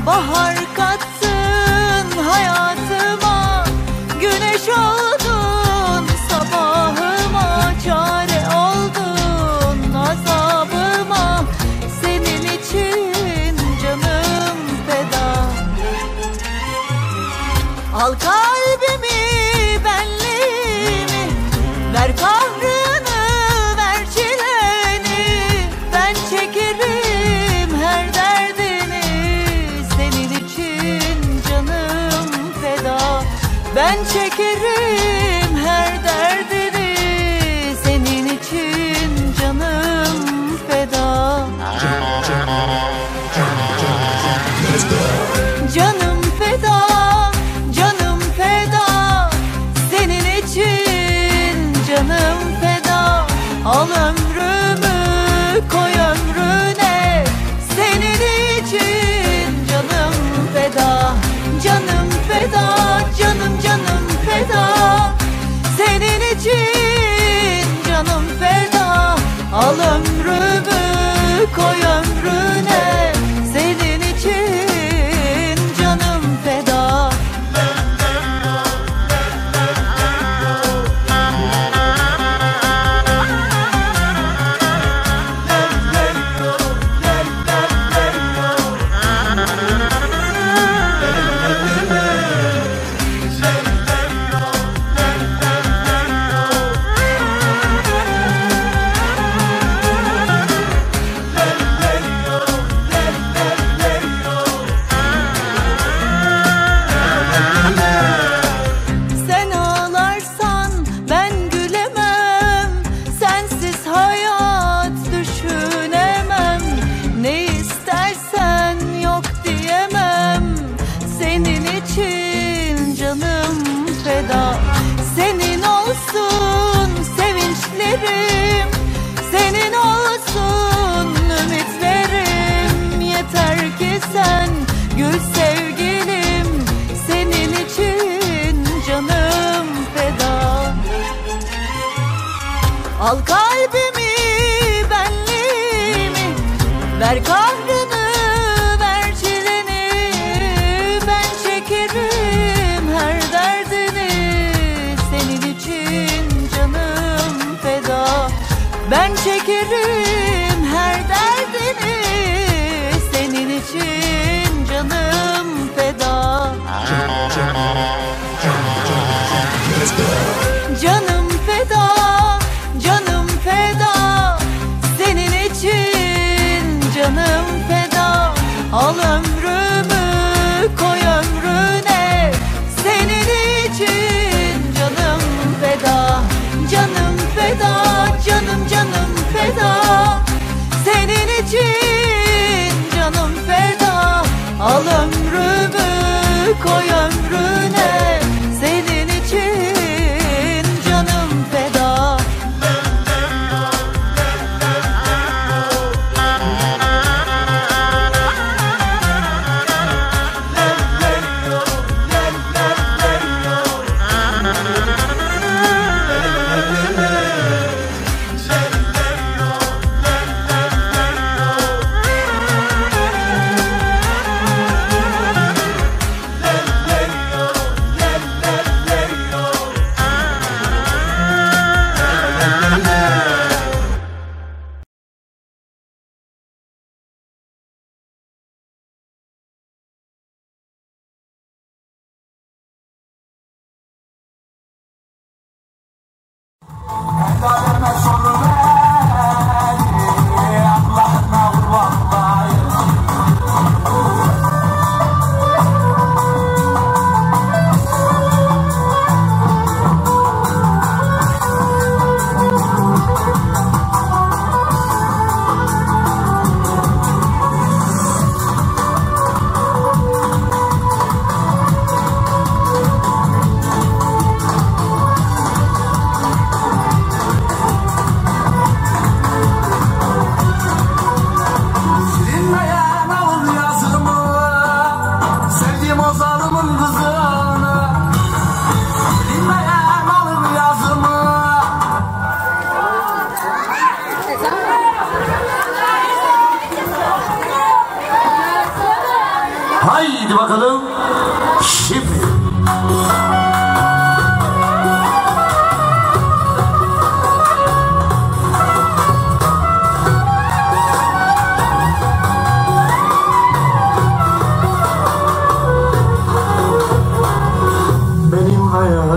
Bahar kattın hayatıma, güneş oldun sabahıma, çare oldun azabıma. Senin için canım feda. Al kalbimi, benliğimi, ver kahrını, ver çileni. Ben çekerim her derdini, senin için canım feda. Ben çekerim her derdini, senin için canım feda. Canım feda, canım feda, senin için canım feda. Al ömrümü, koy ömrüne, senin için canım feda. Canım feda, canım canım feda, senin için canım feda. Al ömrümü, koy ömrüne, senin için canım feda. Sen ağlarsan ben gülemem, sensiz hayat düşünemem. Ne istersen yok diyemem, senin için canım feda. Senin olsun sevinçlerim, senin olsun ümitlerim. Yeter ki sen gül sevgilim, senin için canım feda. Al kalbimi, benliğimi, ver kahrını, ver çileni. Ben çekerim her derdini, senin için canım feda. Ben çekerim her derdini, senin için canım feda. Canım feda, canım feda, senin için canım feda. Al ömrümü, koy ömrüne, senin için canım feda. Canım feda, canım canım feda, senin için canım feda. Al ömrümü, koy ömrüne, senin için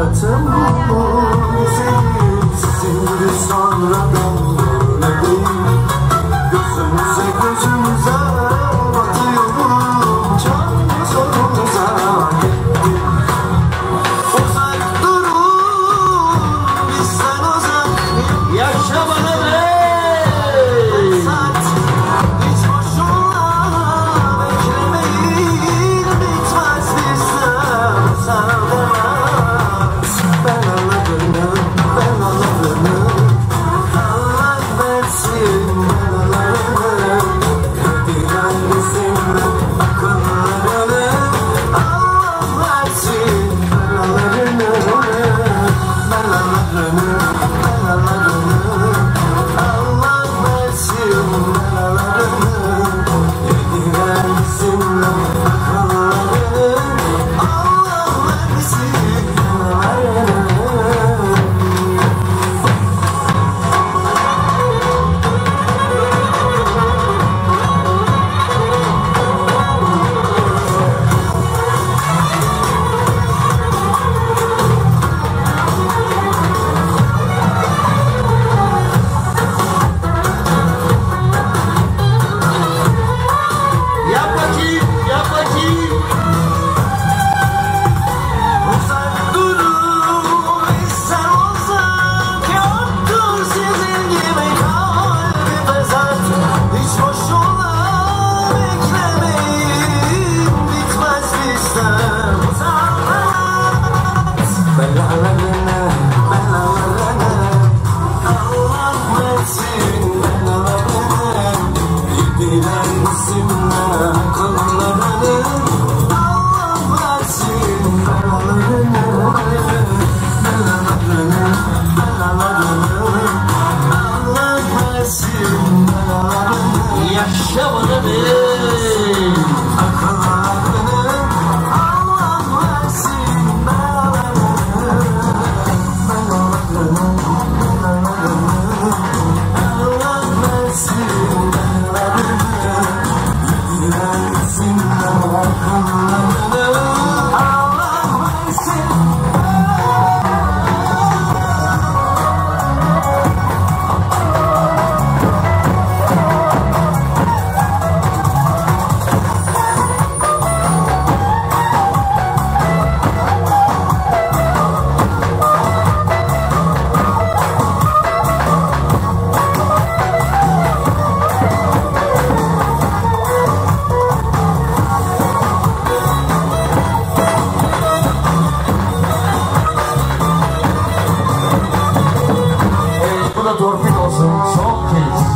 hayatım bu güzelim. Şimdi sonradan böyle değil. Gözümüze gözümüze batıyorum. Can sonumuza gitti. Uzak durun bizden uzak. Yaşa bana be. Hiç boşuna beklemeyin. Bitmez bizden sarılmaz. Ben anladım, ben anladım. Allah versin belalarını. Hediyen bizimle akıllarını. Allah versin belalarını. Belalarını, belalarını. Allah versin belalarını. Hediyen bizimle akıllarını. Allah versin belalarını. Yap bakayım, yap bakayım. Uzak durun, ister olsak yoktur sizin gibi kalbi fesat. Hiç boşuna beklemeyin, bitmez bizden sanat. Belalarını, belalarını, Allah versin belalarını. Yediler bizimle akıllarını. Allah versin belalarını. Belalarını, belalarını. Allah versin belalarını. Yaşa bana be. Akıllarını. Allah versin belalarını. Belalarını, belalarını. Allah versin belalarını. Yediler bizimle akıllarını. Allah versin. Bu da torpil olsun. Son kez.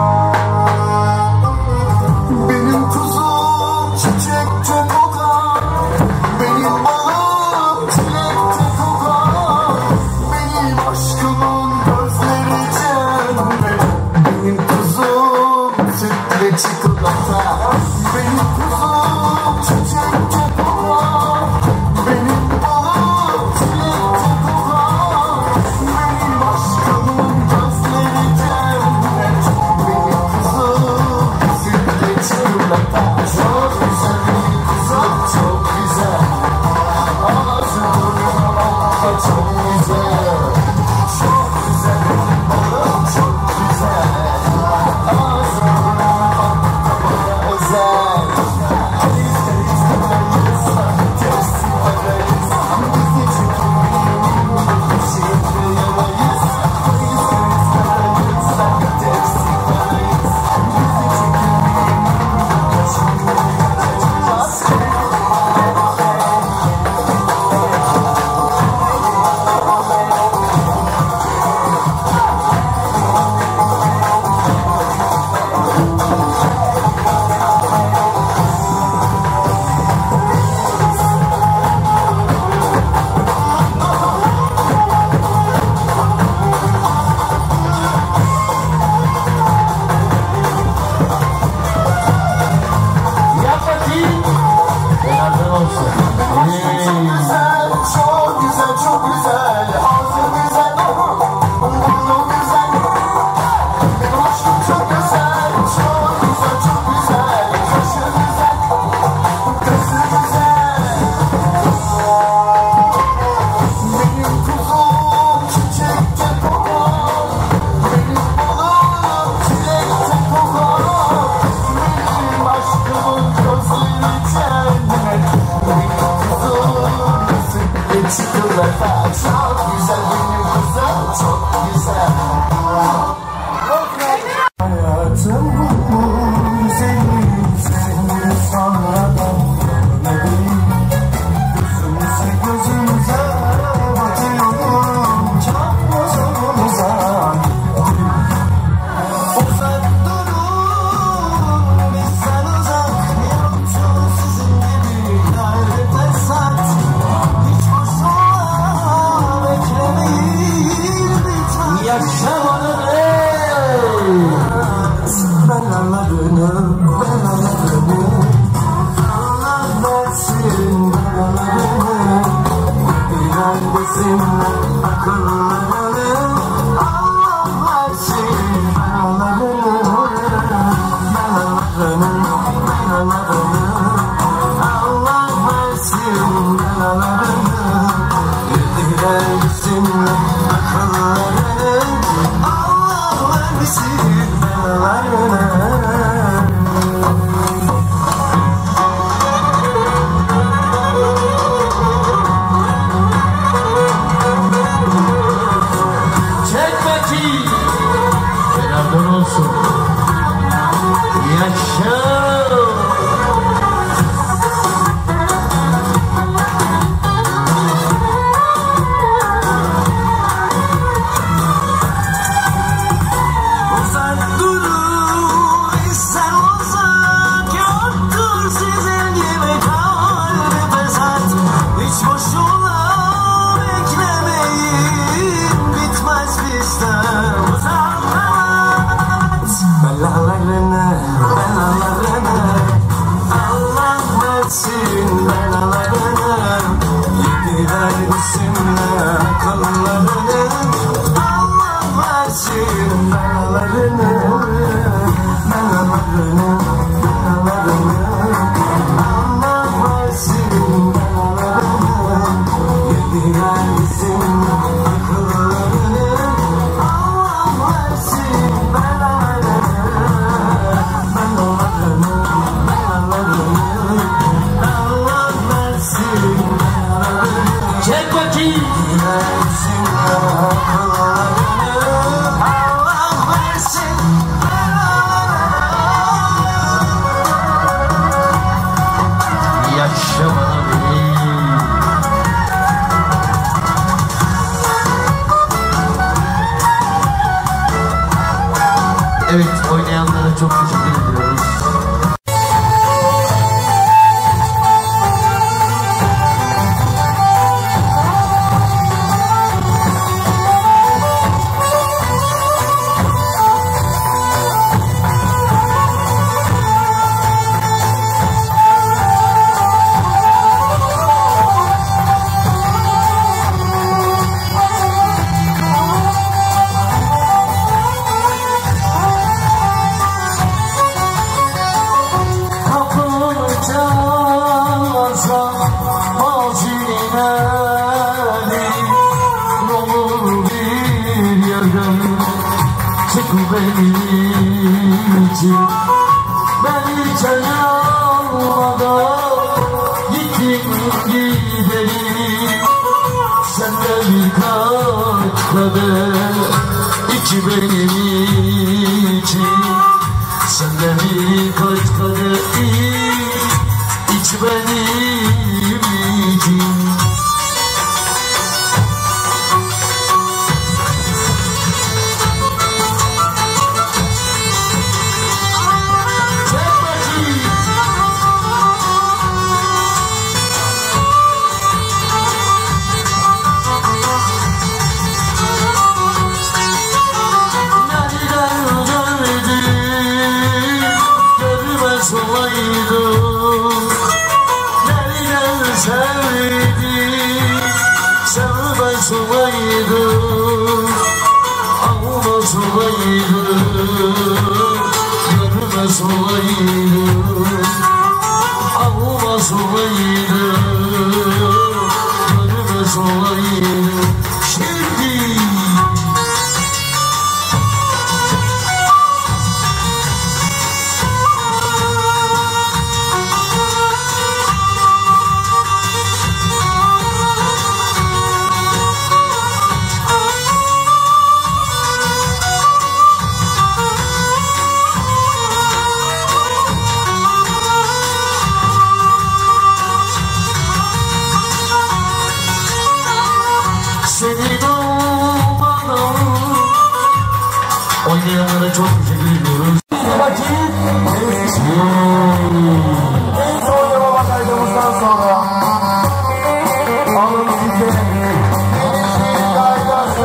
Benim kuzum çiçekte kokar. Benim balım çilekte kokar. Benim aşkımın gözleri cennet. Benim kuzum sütle çikolata. Benim kuzum çiçekte kokar. Benim balım çilekte kokar. Benim aşkımın gözleri cennet. Benim kuzum sütle çikolata. Çok güzel benim kuzum, çok güzel. Ağzı burnuna bakma, çok güzel. Çok güzel benim balım, çok güzel. Ağzı burnuna bakma, bana özel. Temiz kalayız, testi parayız. Bizi çekemeyelim, şimdi yalayız. Temiz kalayız, testi parayız. Bizi çekemeyelim, şimdi yalayız. Yap bakayım. Beraber olsun. Çok güzel, çok güzel. Ağzı güzel, burnu güzel. Benim aşkım çok güzel, çok güzel, çok güzel. Kaşı güzel, gözü güzel. Benim çok güzel benim kızım çok güzel. Hayatım bu senin seni sonradan görmedim. Gözümüze gözümüze batıyorum çok uzak. Uzak durun bizden uzak, yoksa sizin gibi gayret esat. Hiç boşuna beklemeyin lütfen. Yaşamanın belalarını, Allah versin belalarını. Neredesin akıllarını, Allah versin belalarını. Allah versin belalarını. Neredesin akıllarını, Allah versin belalarını. Çek bakayım. Selamlar olsun. Yaşa. Uzak durun bizden uzak, yoktur sizin gibi kalbi fesat. Hiç boşuna beklemeyin, bitmez bizden uzak. Belalarını, Allah versin belalarını. Yediler bizimle akıllarını, Allah versin belalarını. Allah versin belalarını. Yediler bizimle akıllarını, Allah versin belalarını. Allah versin belalarını. Çek bakayım. Versin akıllarını, Allah versin belalarını. Yaşamana benim. Evet, oynayanlara çok teşekkür ediyoruz. Benim için beni hiç almadan gittin gidelim. Sen de birkaç kadeh içi benim için. Sen de birkaç kadeh iç benim için. Olaydı, almaz olaydı, görmez olaydı, almaz olaydı, görmez olaydı. Şimdi Senin olmalı. Oynayanlara çok teşekkür ediyoruz. Vakit en son yama kaydımızdan sonra alın size gençliğin kaydası.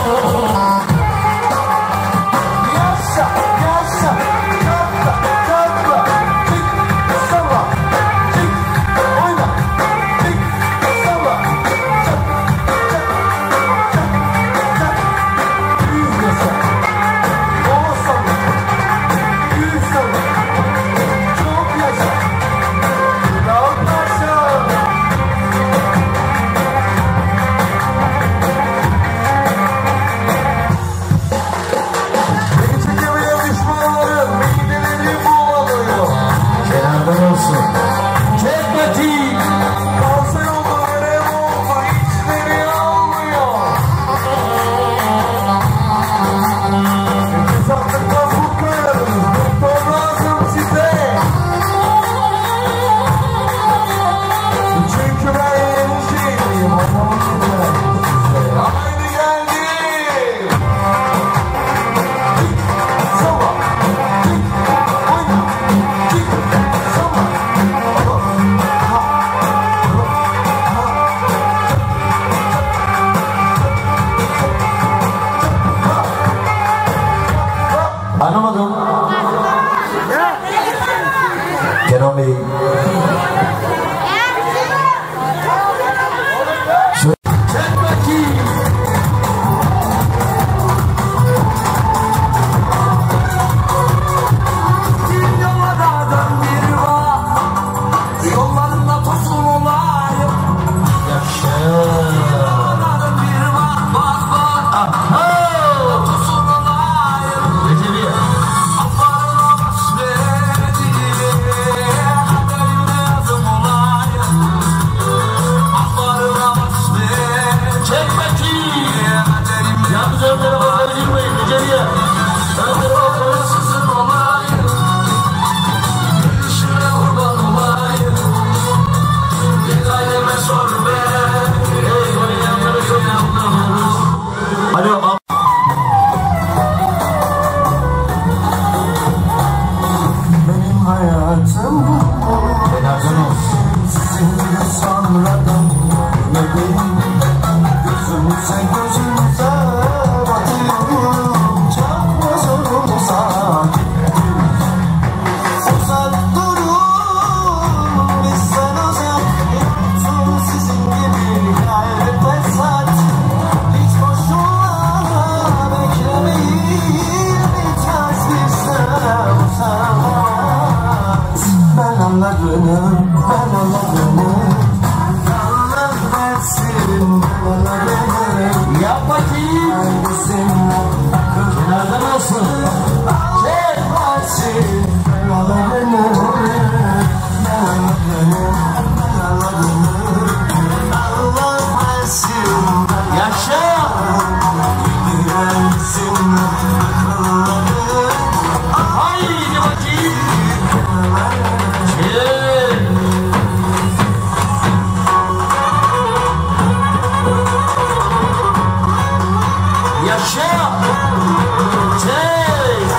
Yaşa, yaşa, çatla, çatla, çık, salla, çık, oyna, çık, salla, çat, çat, çat, çat, yüz yaşa, o salla, yüz salla, çok yaşa, dağıt aşağı. Beni çekemeyen düşmanlarım, mideleri buğulanıyor. Kenardan olsun. Çek bakayım. Kalsa yolda verem olma, içleri almıyor. Nefes attıktan kurtarırız, doktor lazım size. Çünkü ben yeni şeyim, anlamak üzere size. Haydi geldim. Sabah, çık, oyna, çık, sabah, anlamadım. Kenan Bey. Çek bakayım. Bir yollardan bir var, yollarında tosun olayım. Yaşa. Yollardan bir var, aha. Tosun olayım. Recep. Afarına baş verdi, kaderine yazım olayım. Afarına baş verdi. Çek bakayım. Yalnız önlere bakar girmeyin Recep'e. Önlere bakar sizin olayım. Gülüşüne kurban olayım. Bir aileme sor be. Oynayanlara çok yandım. Alo. Benim hayatım kenardan olsun. Sizin gibi sonradan bebeğim. Gözümüze gözümüze bakıyorum. Çakma zorumuza uzak durun. Bizden uzak yoksun sizin gibi gayret ve saat. Hiç boşuna beklemeyin. Bitmez bizde uzak. Ben anladım, ben anladım. Allah versin, ben anladım. Yap bakayım. Kenardan olsun. Çek versin, ben anladım. Ben anladım, ben anladım. Allah versin. Yaşa. Versin, anladım. Haydi bakayım. Yaşa! Çek!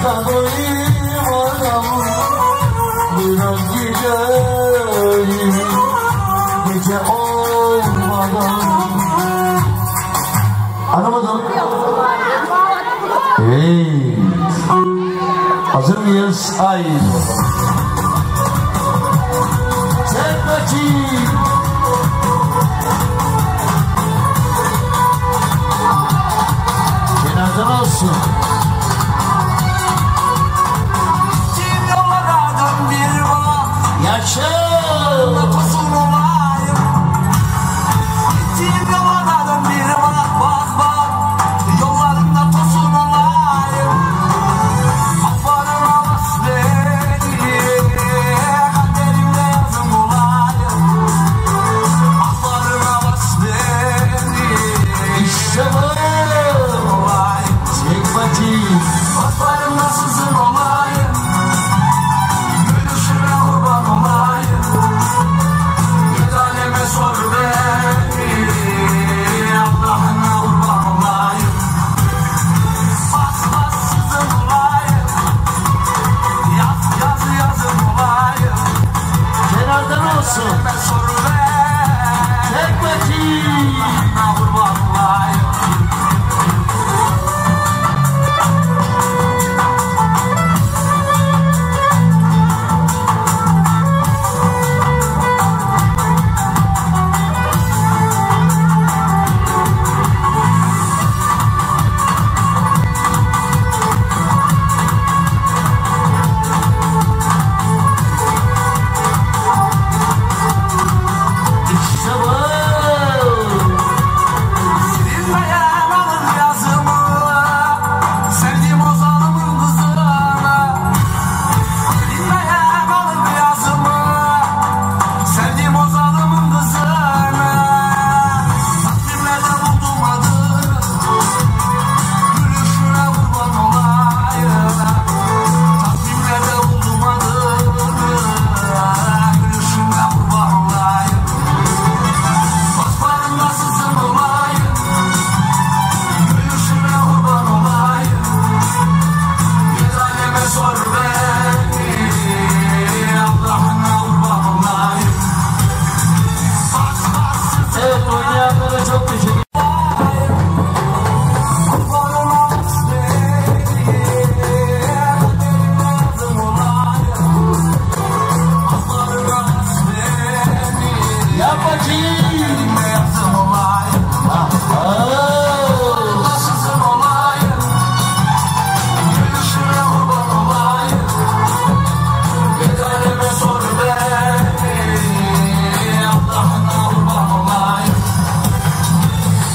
da doymadan biraz gideyim gece olmadan. Anlamadım. Hey. Hazır mıyız? Haydi. Çek bakayım. Kenardan olsun. Kim yollardan bir bak. Yaşa. Nefesin olayım. Kim yollardan bir bak. Bak bak. Yollarında tosun olayım. Akbarına bas beni. Kaderimde yazım olayım. Akbarına bas beni. İşte bu. Çek bakayım. Baklarımda sızın olayım. Gülüşüne kurban olayım. Bir aleme sor beni. Allah'ına kurban olayım. Bas bas sızın olayım. Yaz yaz yazın olayım. Kenardan olsun. Aleme sor beni. Çek bakayım. Allah'ına kurban olayım. İşte bu. Dinleyen alın yazımı. Sevdiğim o zalimin kızına. Dinleyen alın yazımı. Sevdiğim o zalimin kızına. Takvimlerde buldum adını. Gülüşüne kurban olayım. Takvimlerde buldum adını. Gülüşüne kurban olayım. Baklarımda sızın olayım. Gülüşüne kurban olayım. Bir aleme sor beni. Allah'ına kurban olayım. Bas bas sızın Evet, oynayanlara çok teşekkür ederim. Baklarıma bas beni. Kaderimde yazım olayım. Baklarıma bas beni. Yap bakayım. Kaderimde yazım olayım. Nasılsın olayım. Gülüşüne kurban olayım. Bir kaleme sor beni. Allah'ına kurban olayım.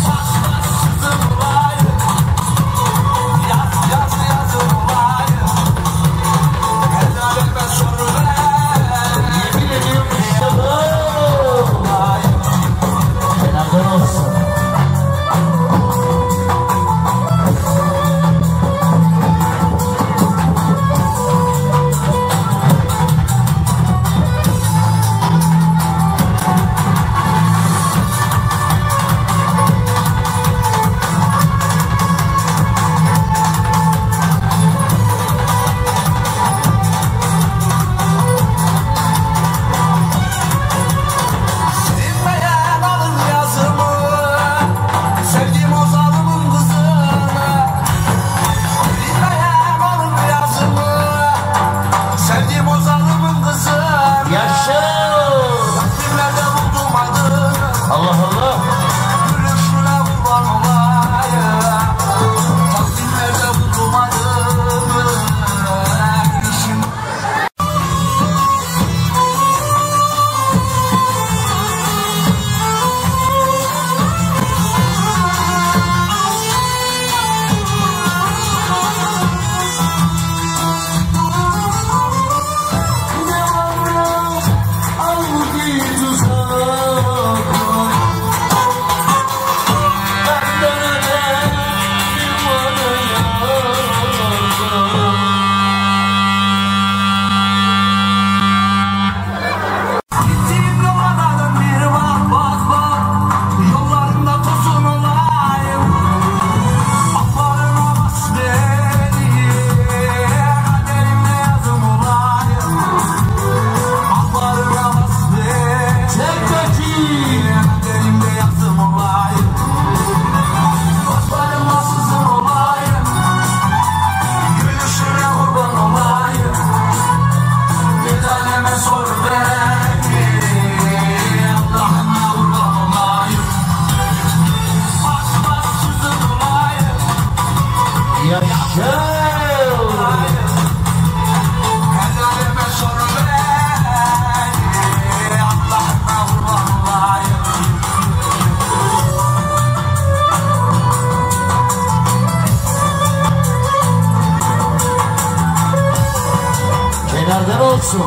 olsun.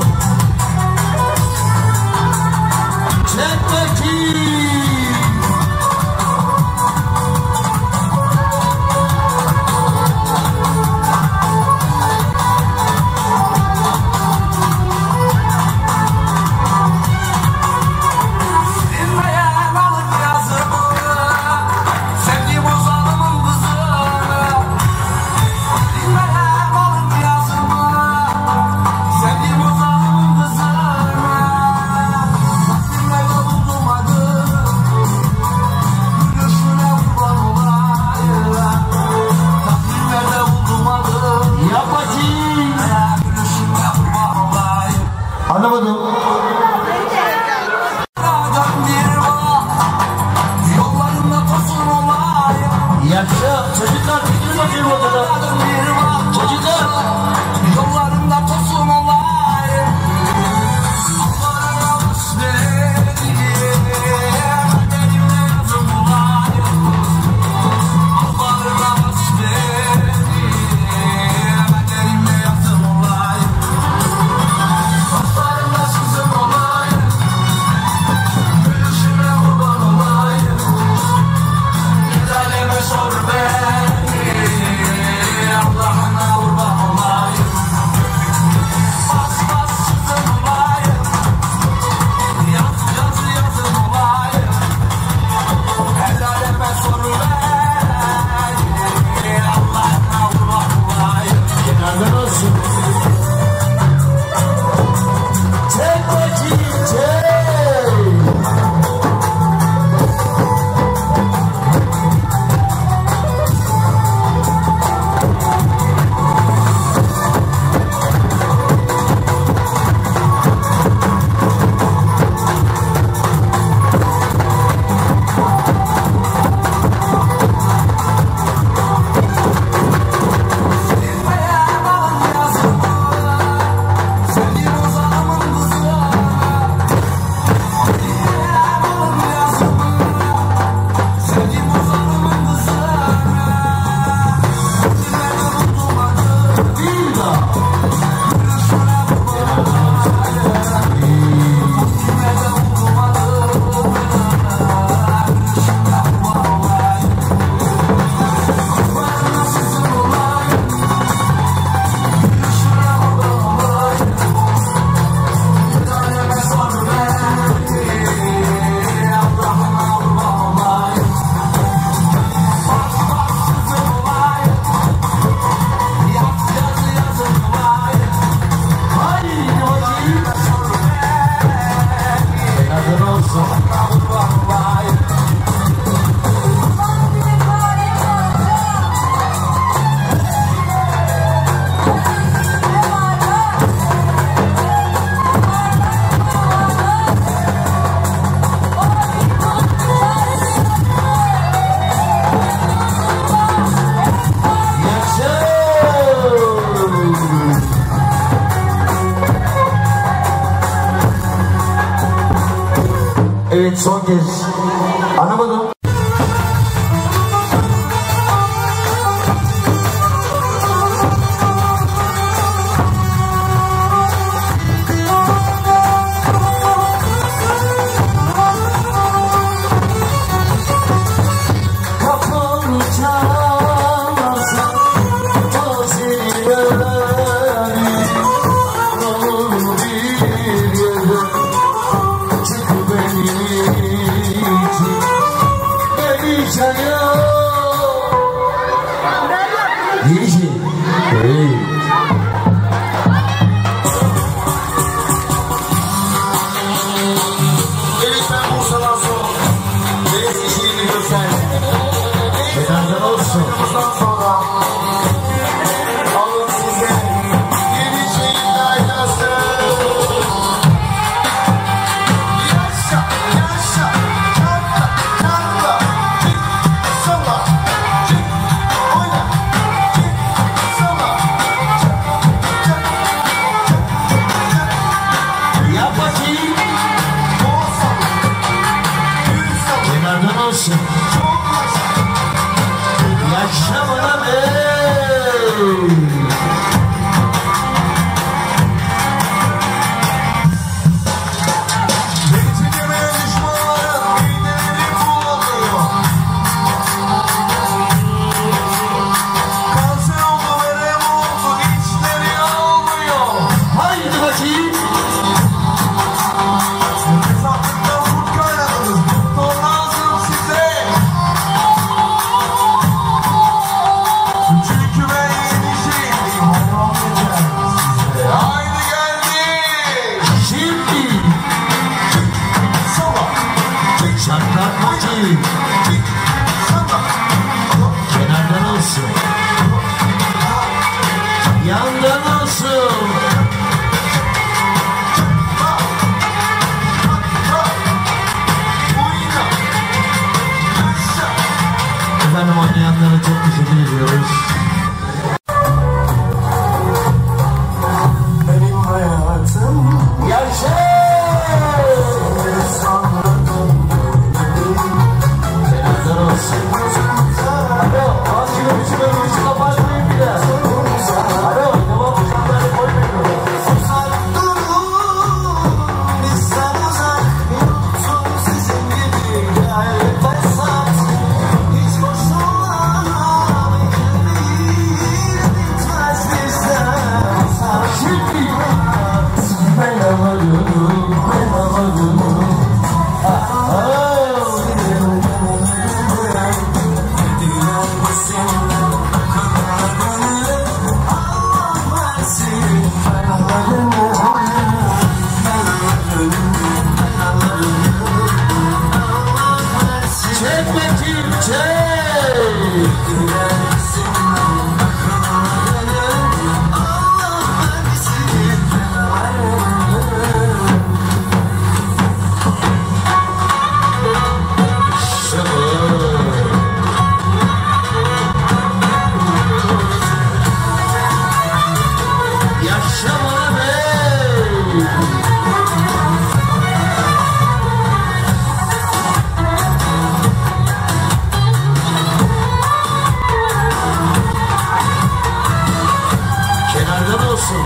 Çek bakayım. Anlamadım. Yaşa çocuklar fikir bakayım odada. Çocuklar. Yollarında tosun olayım. Allah'ına basbediyim. Kaderimle yazım olayım. Allah'ına basbediyim. Kaderimle yazım olayım. Dostlarımla sızım olayım. Gülüşüne kurban olayım. Gidaleme sor beni. Allah'ına kurban olayım. Bas bas sızım olayım. Yaz yaz yazım olayım. Helaleme sor beni. Allah'ına kurban olayım. Nereden olsun? Çek bakayım çek. Evet son kez. Anlamadım. Kapımı çalarsan tazeli yani olur bir yere çık benim için beni çaya Yenici. Evet. Evet ben Bursa'dan sonra Deniz kişiliğini gösterdim. Neden olsun? Bundan sonra alın size yeni şeyin aynası. Yaşa, yaşa, çatla, çatla, çık, salla, çık, oyna, çık, salla, çık, çık, çık. Yap bakayım. Kol salla, düz salla. Neden olsun? Çok yaşa. Yaşa bana be. Saklanmacı. Kenardan olsun. Yandan olsun. Efendim oynayanlara çok teşekkür ediyoruz. Benim hayatım Yaşa! Kenardan olsun. Alo, aşkım için önümüzü kapatmayın bile. Alo, devam uzakları koymuyorum. uzak durun, bizden uzak. Yoktum sizin gibi gel fesat. Hiç boşuna beklemeyin, bitmez bizden uzak. Şimdi ben amarım, ben amarım. Çekmetim çek. Yaşa bana bey. Kenardan olsun.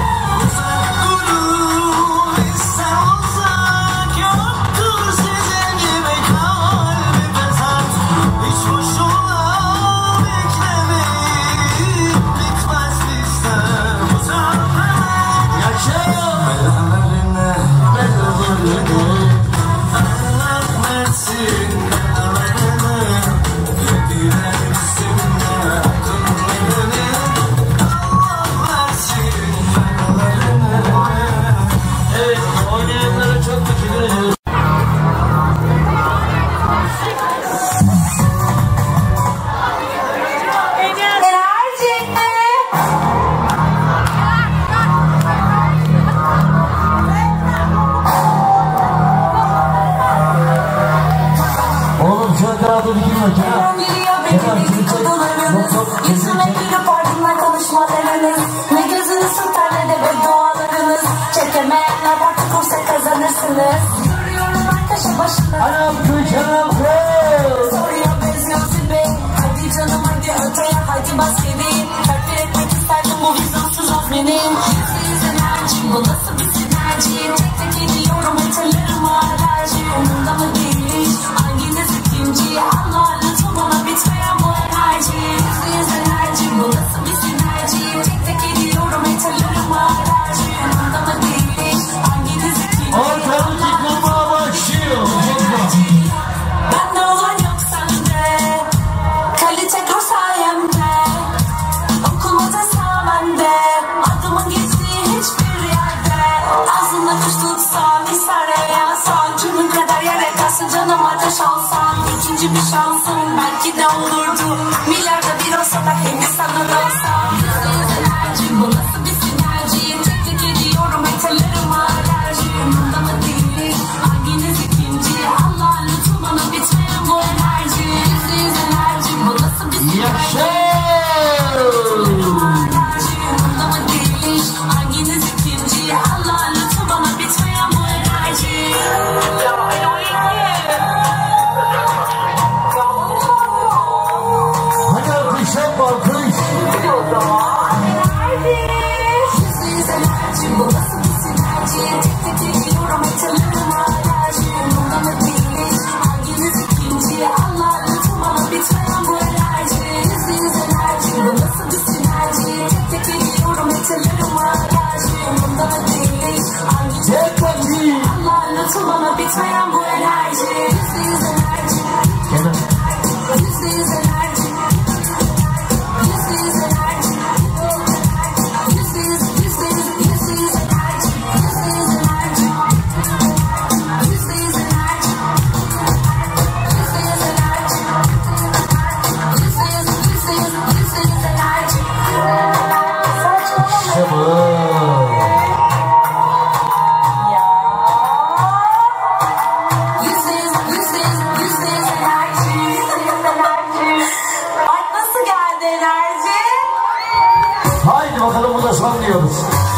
Durun, bizden uzak. Yoktur sizin gibi kalbi fesat. Hiç boşuna beklemeyin, bitmez bizden uzak. Yaşa. Belalarına Belalarına. Allah versin, belalarına. Yediler bizimle akıllarını. Allah versin, belalarına. Evet, oynayanlara çok teşekkür ediyoruz. Oğlum şu etrafı bir girme Kenan. Kenan kimi çek. Yok yok. Yüzüme gülüp ardından konuşmalarınız. Ne gözünüz tutar ne de beddualarınız. Çekemeyenler parti kursa kazanırsınız. Görüyorum arkadaşa başında. Anam köy Kenan köy. Soruyor benziyor zirve. Hadi canım hadi öteye hadi bas geri. Takdir etmek isterdim bu vizyonsuz azminin. %100 enerji bu nasıl bir sinerji. Tek tek ediyorum hatırlarıma alerji. Umurumda mı değil hanginiz ikinci. Allah lütfen bana bitmeyen bu enerji. %100 enerji bu nasıl bir sinerji. Tek tek ediyorum hatırlarıma alerji. Umurumda mı değil hanginiz ikinci. Ortalık yıkılmaya başlıyor. Bende olan yok sende. Kalite kur sayemde. Okulmaca sağ bende. Adımın geçtiği hiçbir yerde. Ağzında kuş tutsam ister yansam. Cümün kadar yere kalsın canım ateş olsan. İkinci bir şansım belki de olurdu. Milyarda bir olsa da Hindistan'da da olsam. %100 enerji bu nasıl bir sinerji. Tek tek ediyorum hatırlarıma alerji. Umurumda mı değil hanginiz ikinci. Allah lütfen bana bitmeyen bu enerji. %100 enerji bu nasıl bir sinerji. Yaşa. Umurumda mı değil hanginiz ikinci. Allah lütfen bana bitmeyen bu enerji. Hadi alkış yapma alkış. %100 enerji bu nasıl bir sinerji. Tek tek ediyorum hatırlarıma alerji. Umurumda mı değil hanginiz ikinci. Allah lütfen bana bitmeyen bu enerji. %100 enerji bu nasıl bir sinerji. Tek tek ediyorum hatırlarıma alerji. Umurumda mı değil hanginiz Çek bakayım. Allah lütfen bana bitmeyen bu enerji. %100 enerji. Kenan. %100 enerji. %100 enerji. %100 enerji. %100 enerji. Yolumuza son diyoruz.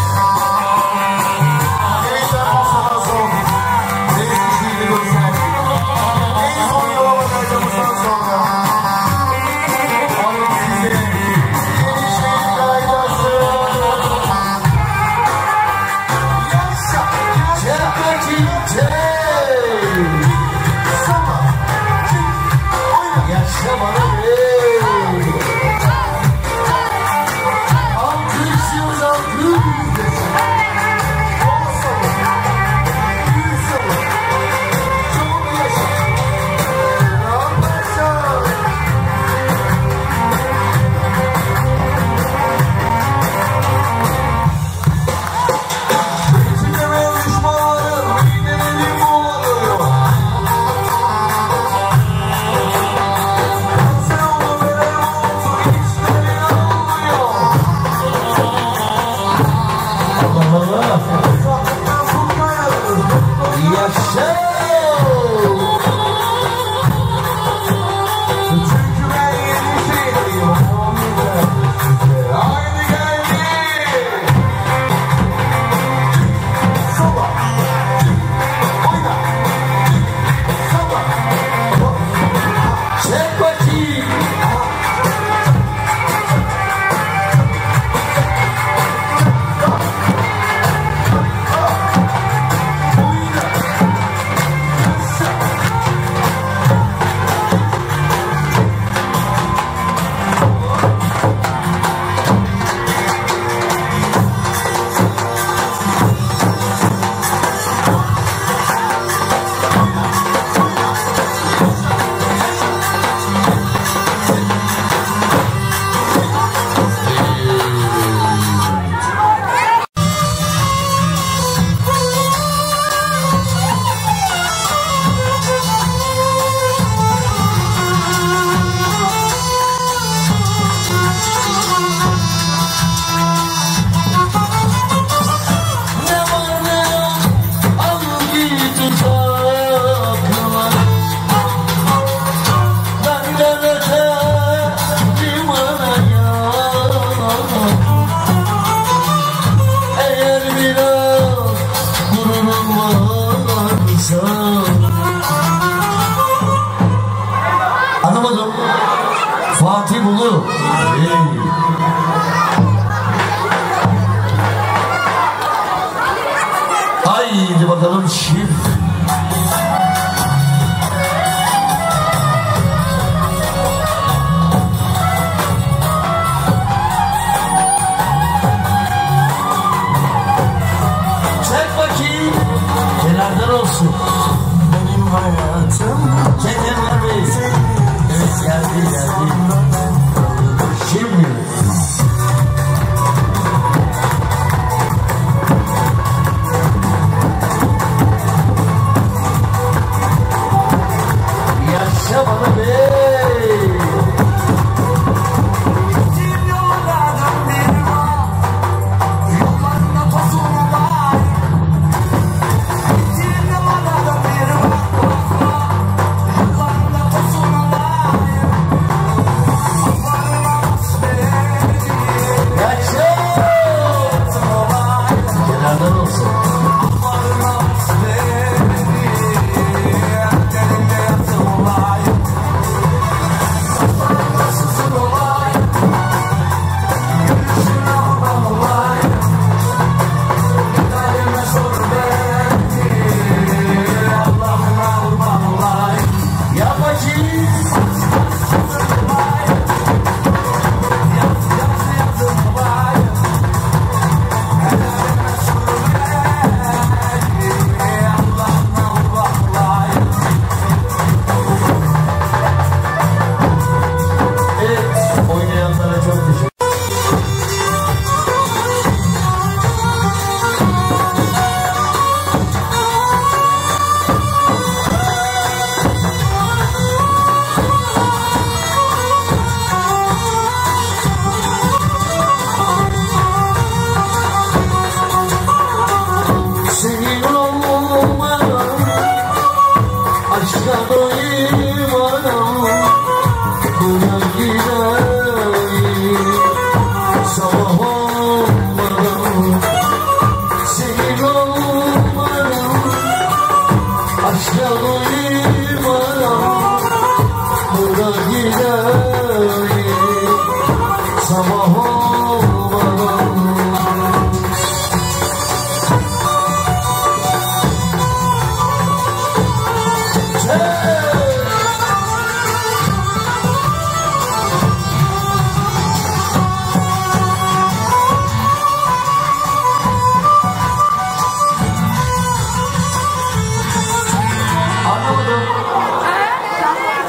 Anlamadım. Fatih Bulu. Haydi bakalım şimdi. Çek bakayım. Kenardan olsun. Benim hayatım. Kenardan Bey. Evet geldi. Şimdi. Yaşa bana be.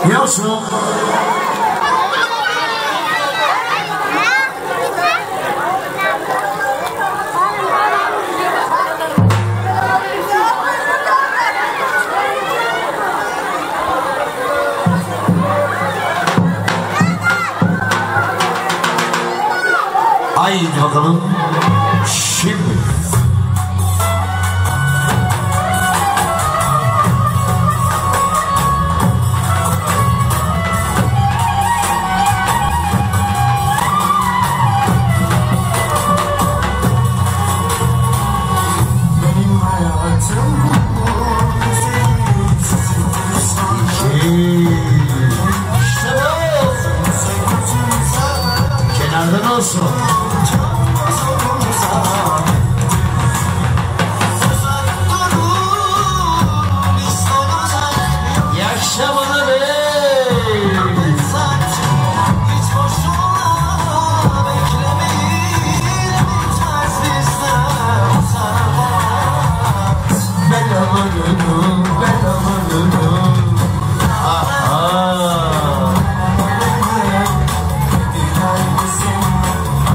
Biliyorsun. Haydi bakalım. Şimdi. Benim hayatım Kenardan olsun. Yaşa bana be. bedava gönül, bedava gönül. Aha.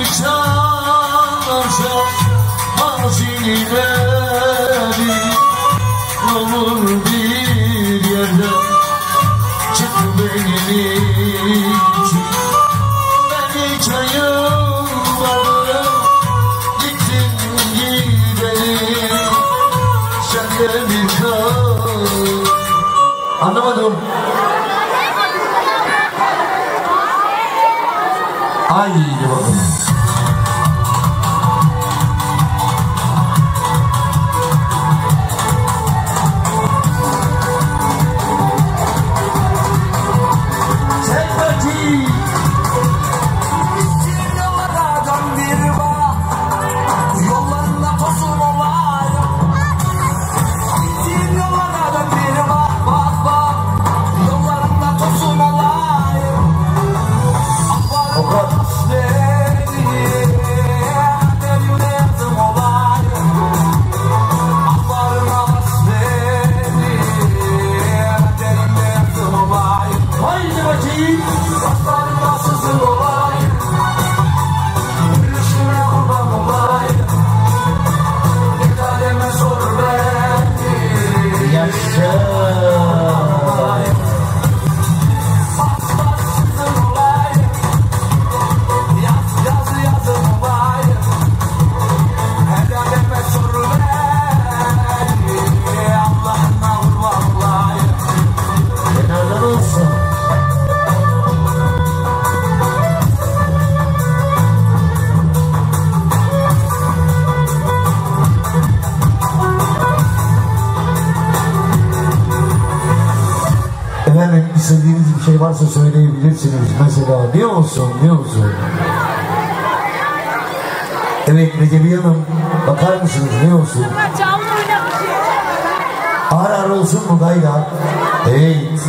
çalarsa hazineleri olur bir yerde çık benim için. Ben hiç ayılmadım gittin gidelim sen de bir kal. Anlamadım. Haydi bakalım. İstediğiniz bir şey varsa söyleyebilirsiniz. Mesela ne olsun, ne olsun? Evet Recebiye Hanım, bakar mısınız ne olsun? Ağır ağır olsun mu gayla? Evet.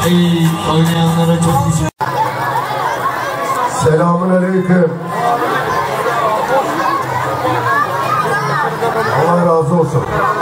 Oynayanlara çok teşekkür. Selamünaleyküm. Allah razı olsun.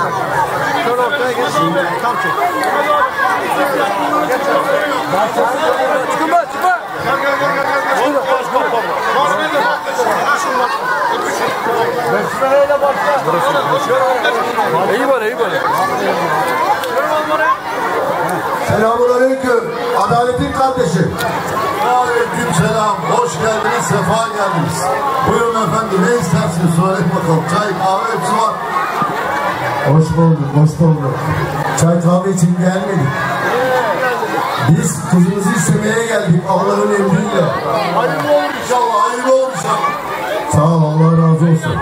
Selamünaleyküm. Adaletin kardeşi. Aleyküm selam. Hoş geldiniz, sefa geldiniz. Buyurun efendim, ne istersiniz? Söyleyin bakalım. Çay, kahve hepsi var. Hoş bulduk, hoş bulduk. Çay kahve için gelmedik. Biz kızımızı istemeye geldik Allah'ın emriyle. Hayırlı olur inşallah, hayırlı olur inşallah. Sağ ol, Allah razı olsun.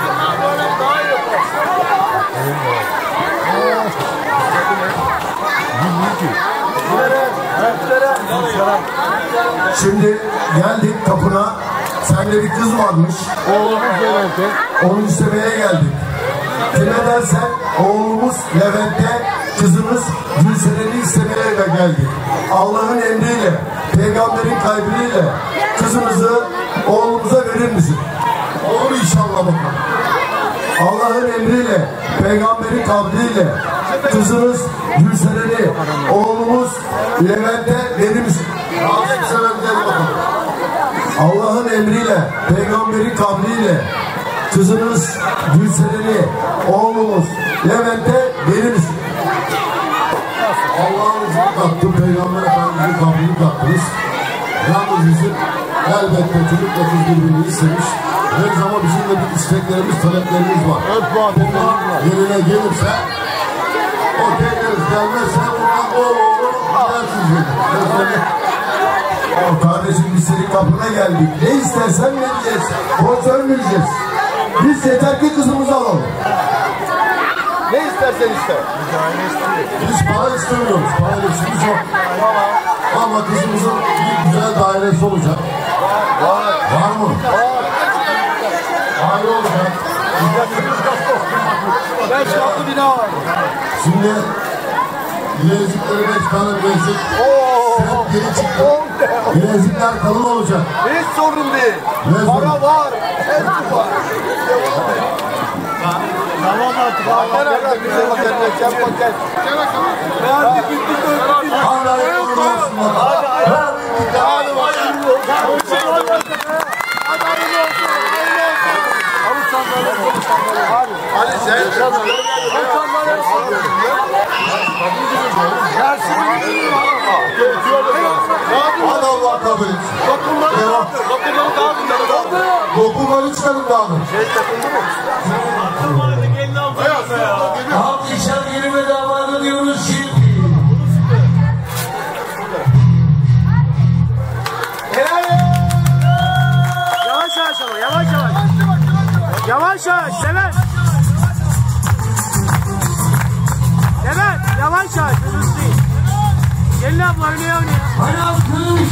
Şimdi geldik kapına. Sende bir kız varmış. Onu istemeye geldik. Kime dersen oğlumuz Levent'te, kızımız Gülseren'i istemeye geldik. Allah'ın emriyle, peygamberin kalbiyle kızımızı oğlumuza verir misin? Olur inşallah bakalım. Allah'ın emriyle, peygamberin kavliyle kızınız Gülseren'i oğlumuz Levent'e verir misin? Razı selam gel bakalım. Allah'ın emriyle, peygamberin kavliyle kızınız Gülseren'i oğlumuz Levent'e verir misin? Allah'ın izniyle kattı, Peygamber Efendimiz'in kablini kattınız. Yalnız bizim elbette çocukla kız birbirini istemiş. Her zaman bizim de bir isteklerimiz, taleplerimiz var. Bunlar yerine gelirse o geliriz, gelmezse buradan o olur, gidersiniz. Kardeşim biz senin kapına geldik. Ne istersen vereceğiz. Borç vermeyeceğiz. Biz yeter ki kızımızı alalım. Ne istersen iste. Biz para istemiyoruz. Para işimiz yok. Ama kızımızın bir güzel dairesi olacak. Var mı? Daire olacak. 5 katlı bina var. Şimdi bilezikleri 5 tane bilezik. Set geri çıktı. Bilezikler kalın olacak. Hiç sorun değil. Para var. Hepsi var. Tamam artık. Verdik bittik öldük. Hadi hayırlı olsun. Hadi Hadi Allah kabul etsin. Dokunları çıkarın dağılın. Abi dışarı girme damadı diyoruz şimdi. Yavaş yavaş ama yavaş yavaş. Yavaş yavaş Sever. Sever yavaş yavaş hızlı değil. Gelin abla oynaya oynaya. Hadi alkış.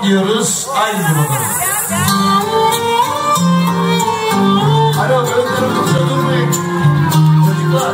devam diyoruz. Aynı bakalım. Alo, öldürün, durmayın. Çocuklar.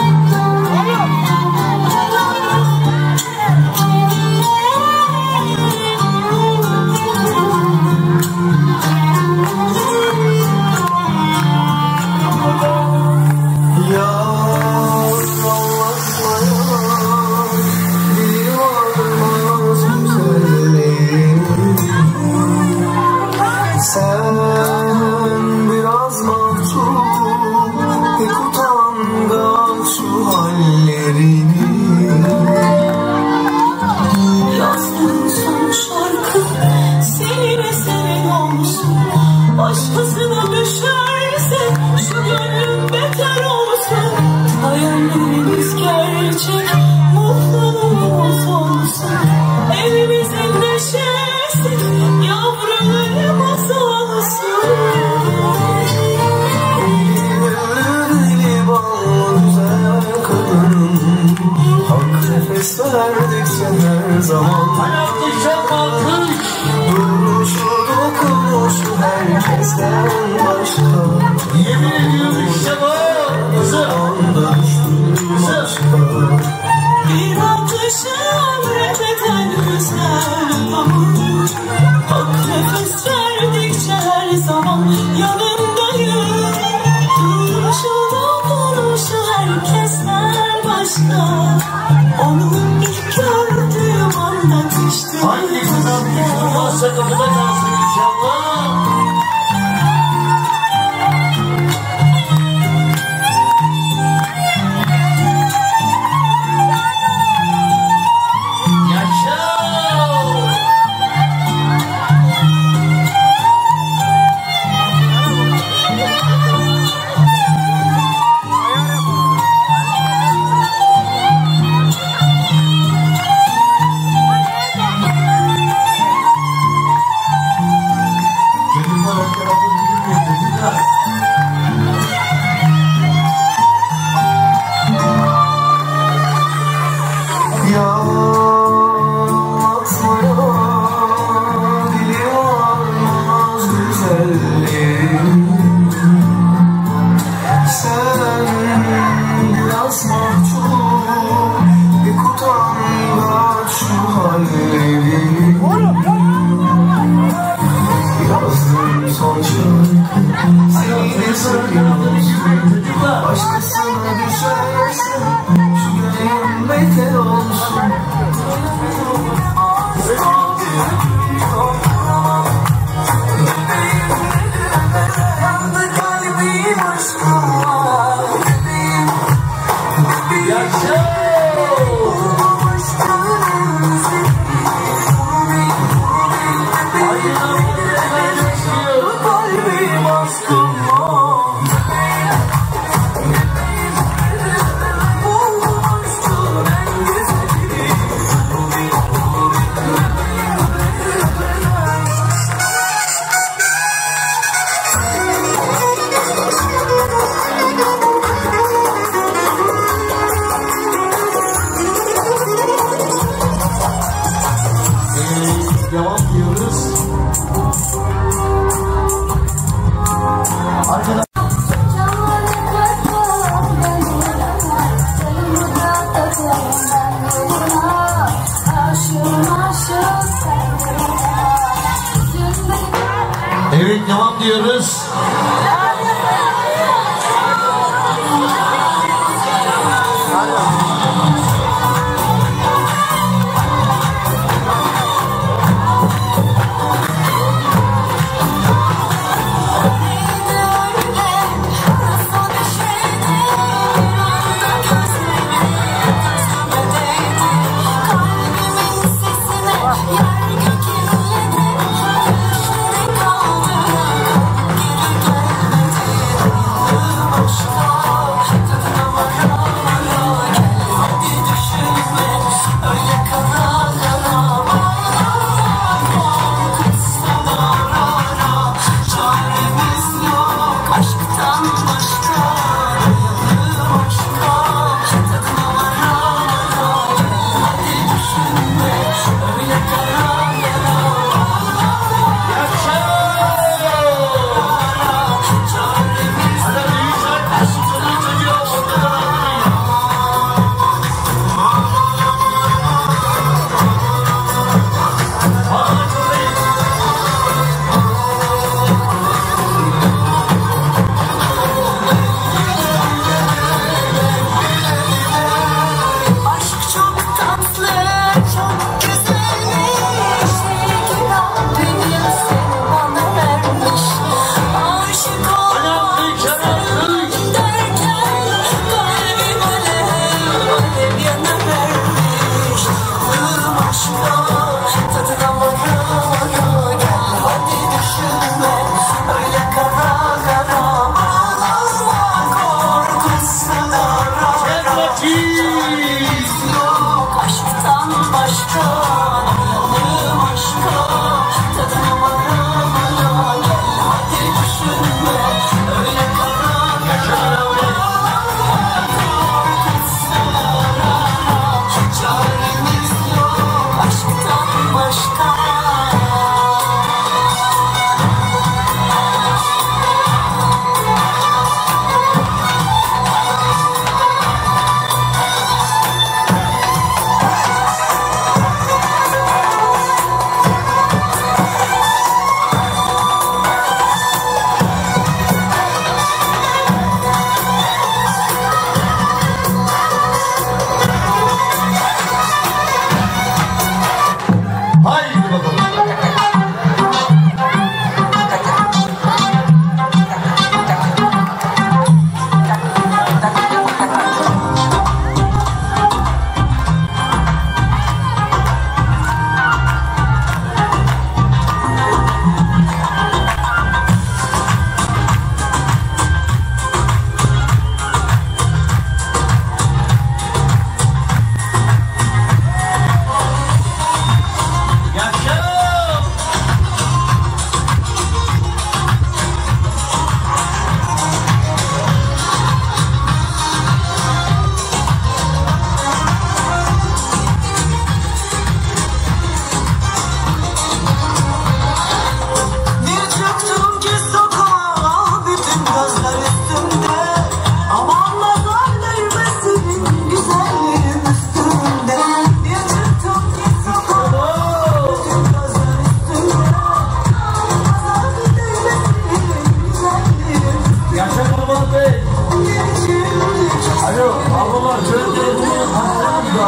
Başkasına düşerse şu gönlüm beter olsun. Hayallerimiz gerçek, mutluluğumuz olsun. Evimizin neşesi, yavrularımız olsun. Deli bal güzel kadınım, hak nefes verdikçe her zaman. Duruşu dokunuşu herkesten başka. Yemin ediyorum işte bu. Anda düştüm başka. Bir bakışı emreden güzel pamuk. Hak nefes verdikçe her zaman yanındayım. Duruşu dokunuşu herkesten başka. Onu ilk gördüğüm anda düştüm. Hangi kızdan düştüm varsa kapıda kalsın inşallah. Başkasına düşerse şu gönlüm beter olsun. Yandı kalbim aşkımla. Kalbim aşkımla. Devam diyoruz. Arkadaşlar. Evet, devam diyoruz. Yer kökünde düşleri kaldı.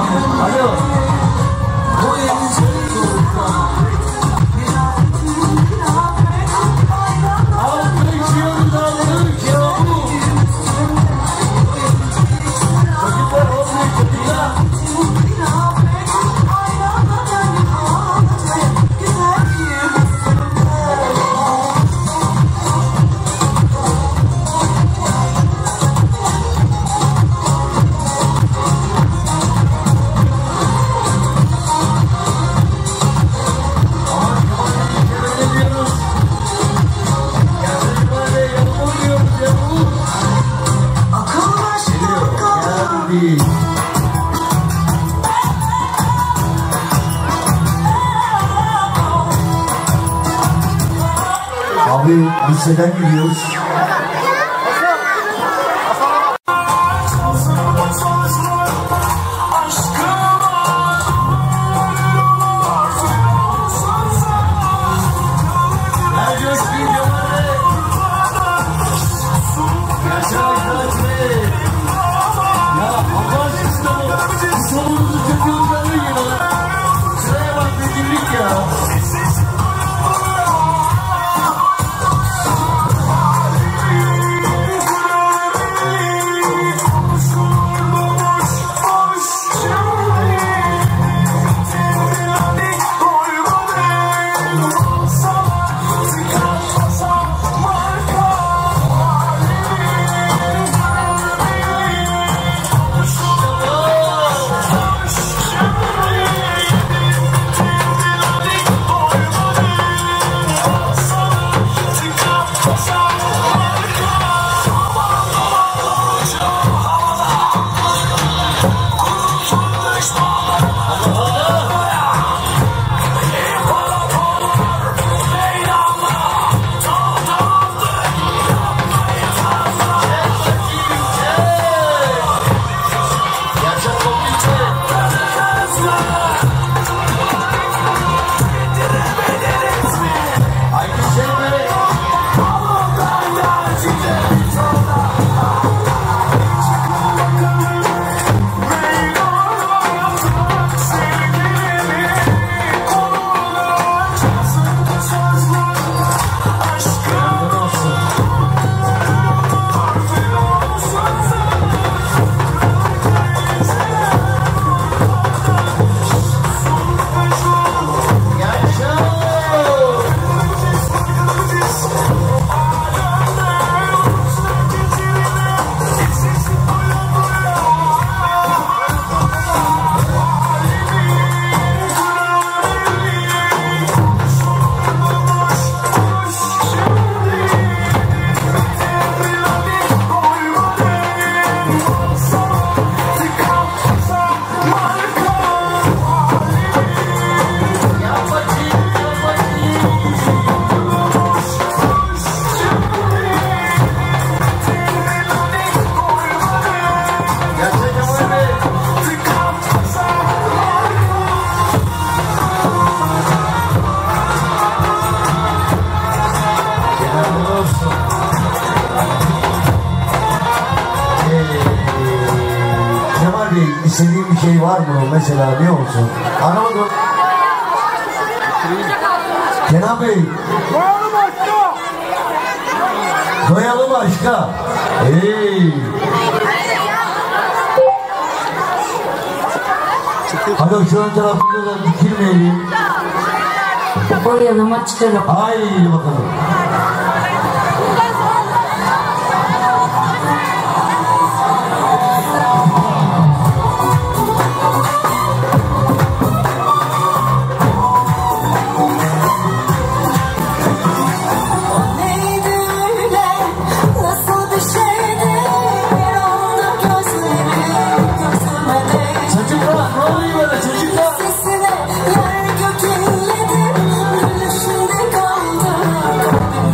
Alo. Abi liseden gidiyoruz. İstediğin bir şey var mı mesela, biliyor musun? Anlamadım. Kenan Bey. Doyalım aşka. Doyalım aşka. Hey. Hadi şu ön tarafında da dikilmeyelim. Doyalım açıklarım. Haydi bakalım. Sesine yer gök inledim, gülüşünde kaldım.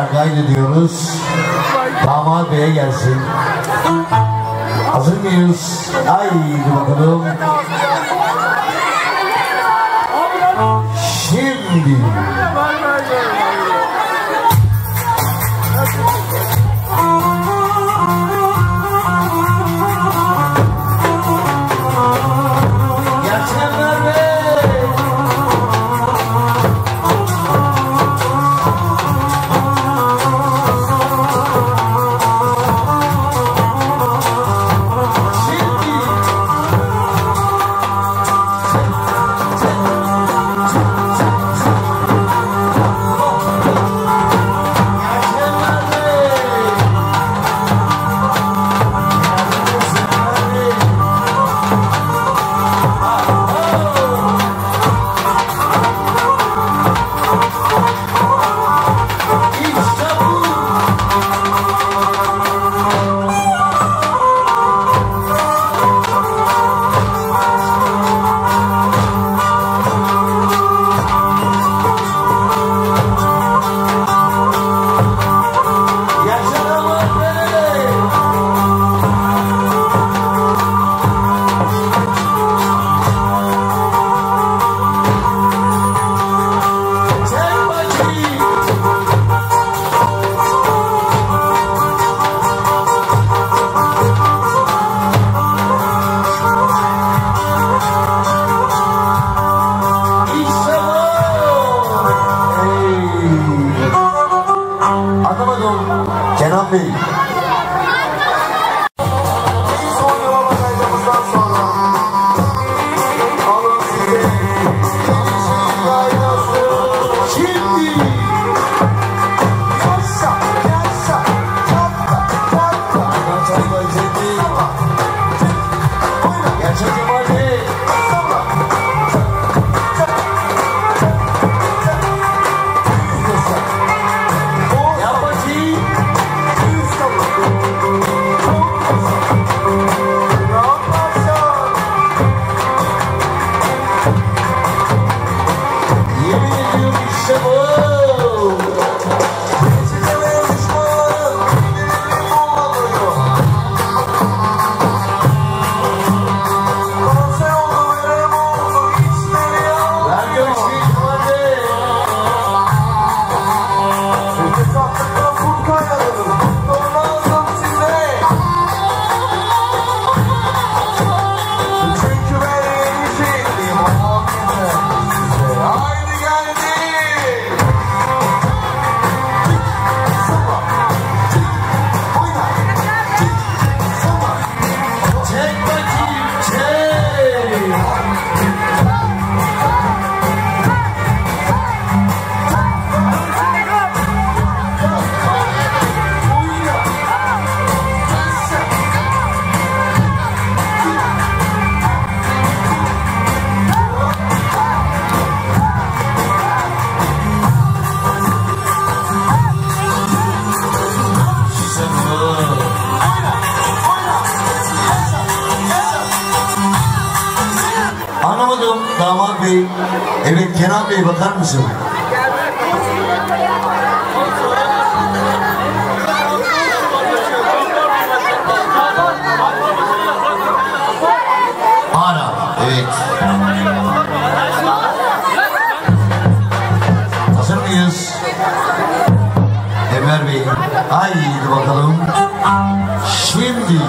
kaydediyoruz. Damat Bey'e gelsin. Hazır mıyız? Haydi bakalım. Şimdi. Kenan Bey. Anlamadım Damat Bey. Evet Kenan Bey bakar mısın? Ara, evet. Hazır mıyız? Enver Bey. Haydi bakalım. Şimdi.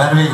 Merve'yi.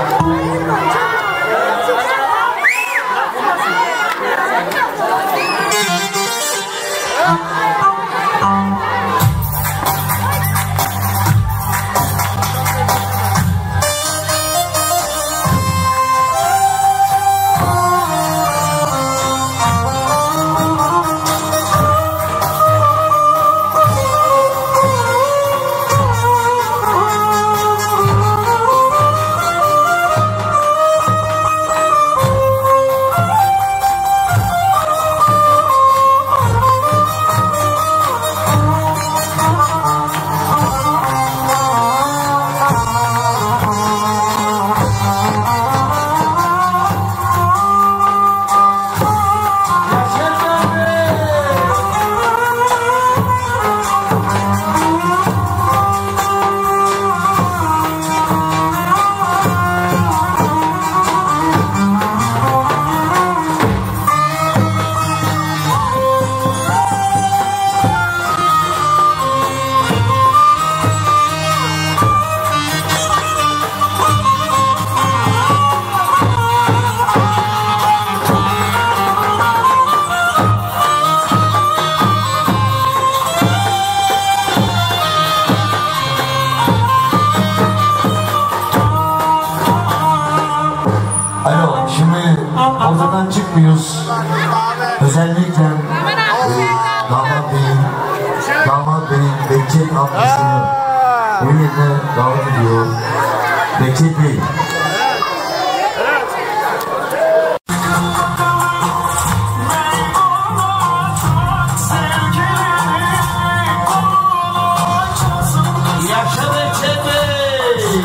Ortadan çıkmıyoruz. Özellikle damat beyin Bekçet ablasını bu yerine davet ediyor. Bekçet Bey. Yaşa Bekçet Bey.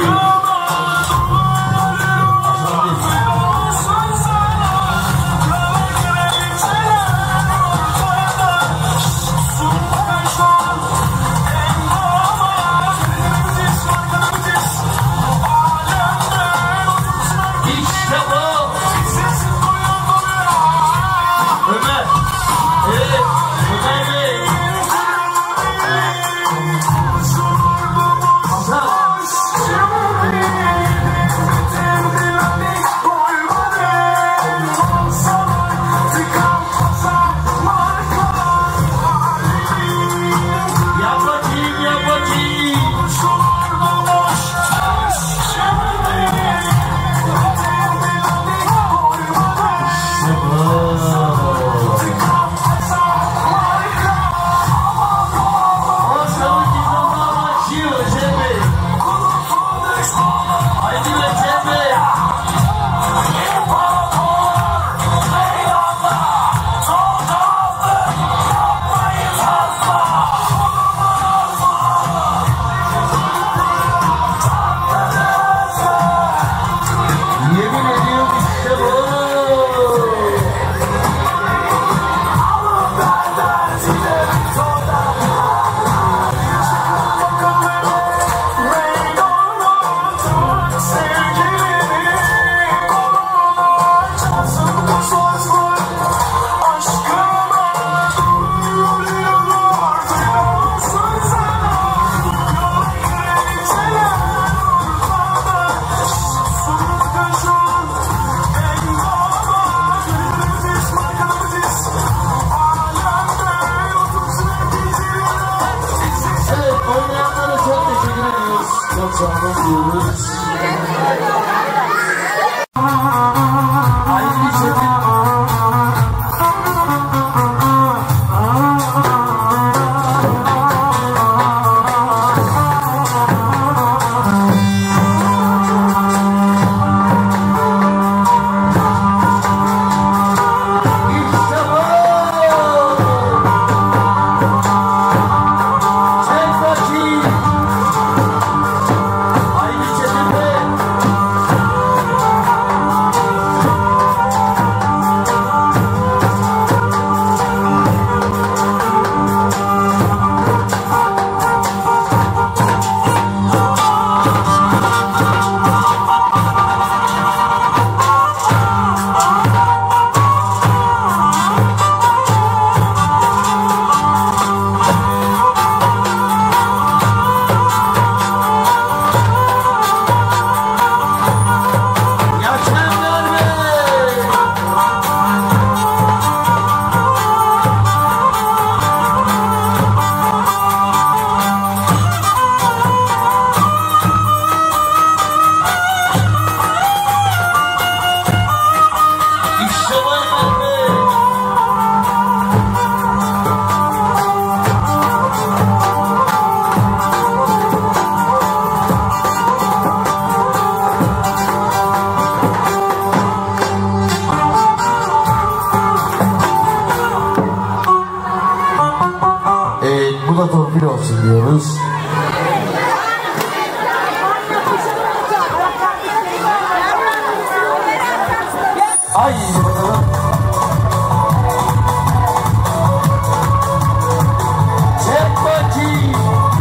ödül olsun diyoruz. Ay bakalım. Çek bakayım.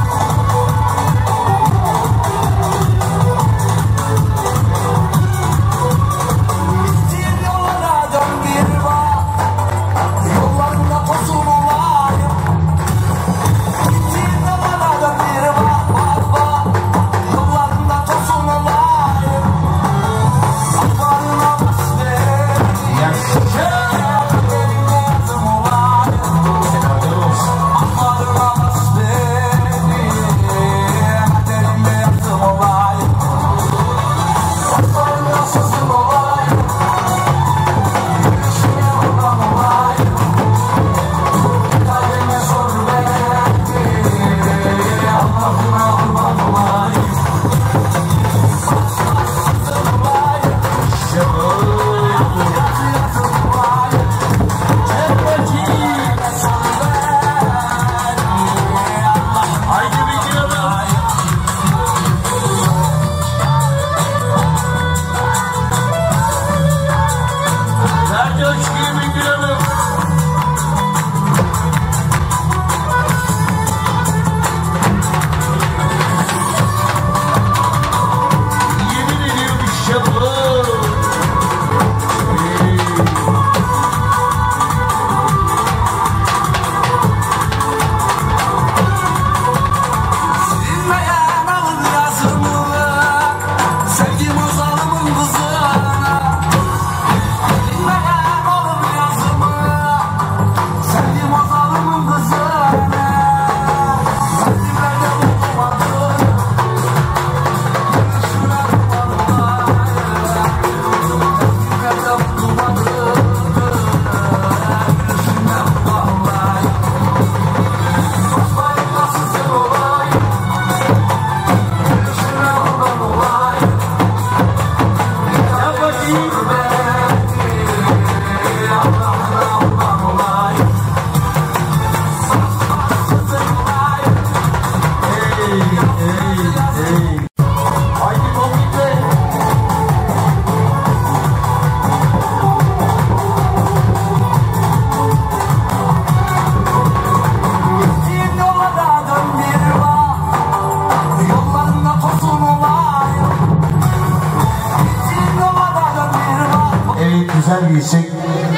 Güzel bir isim.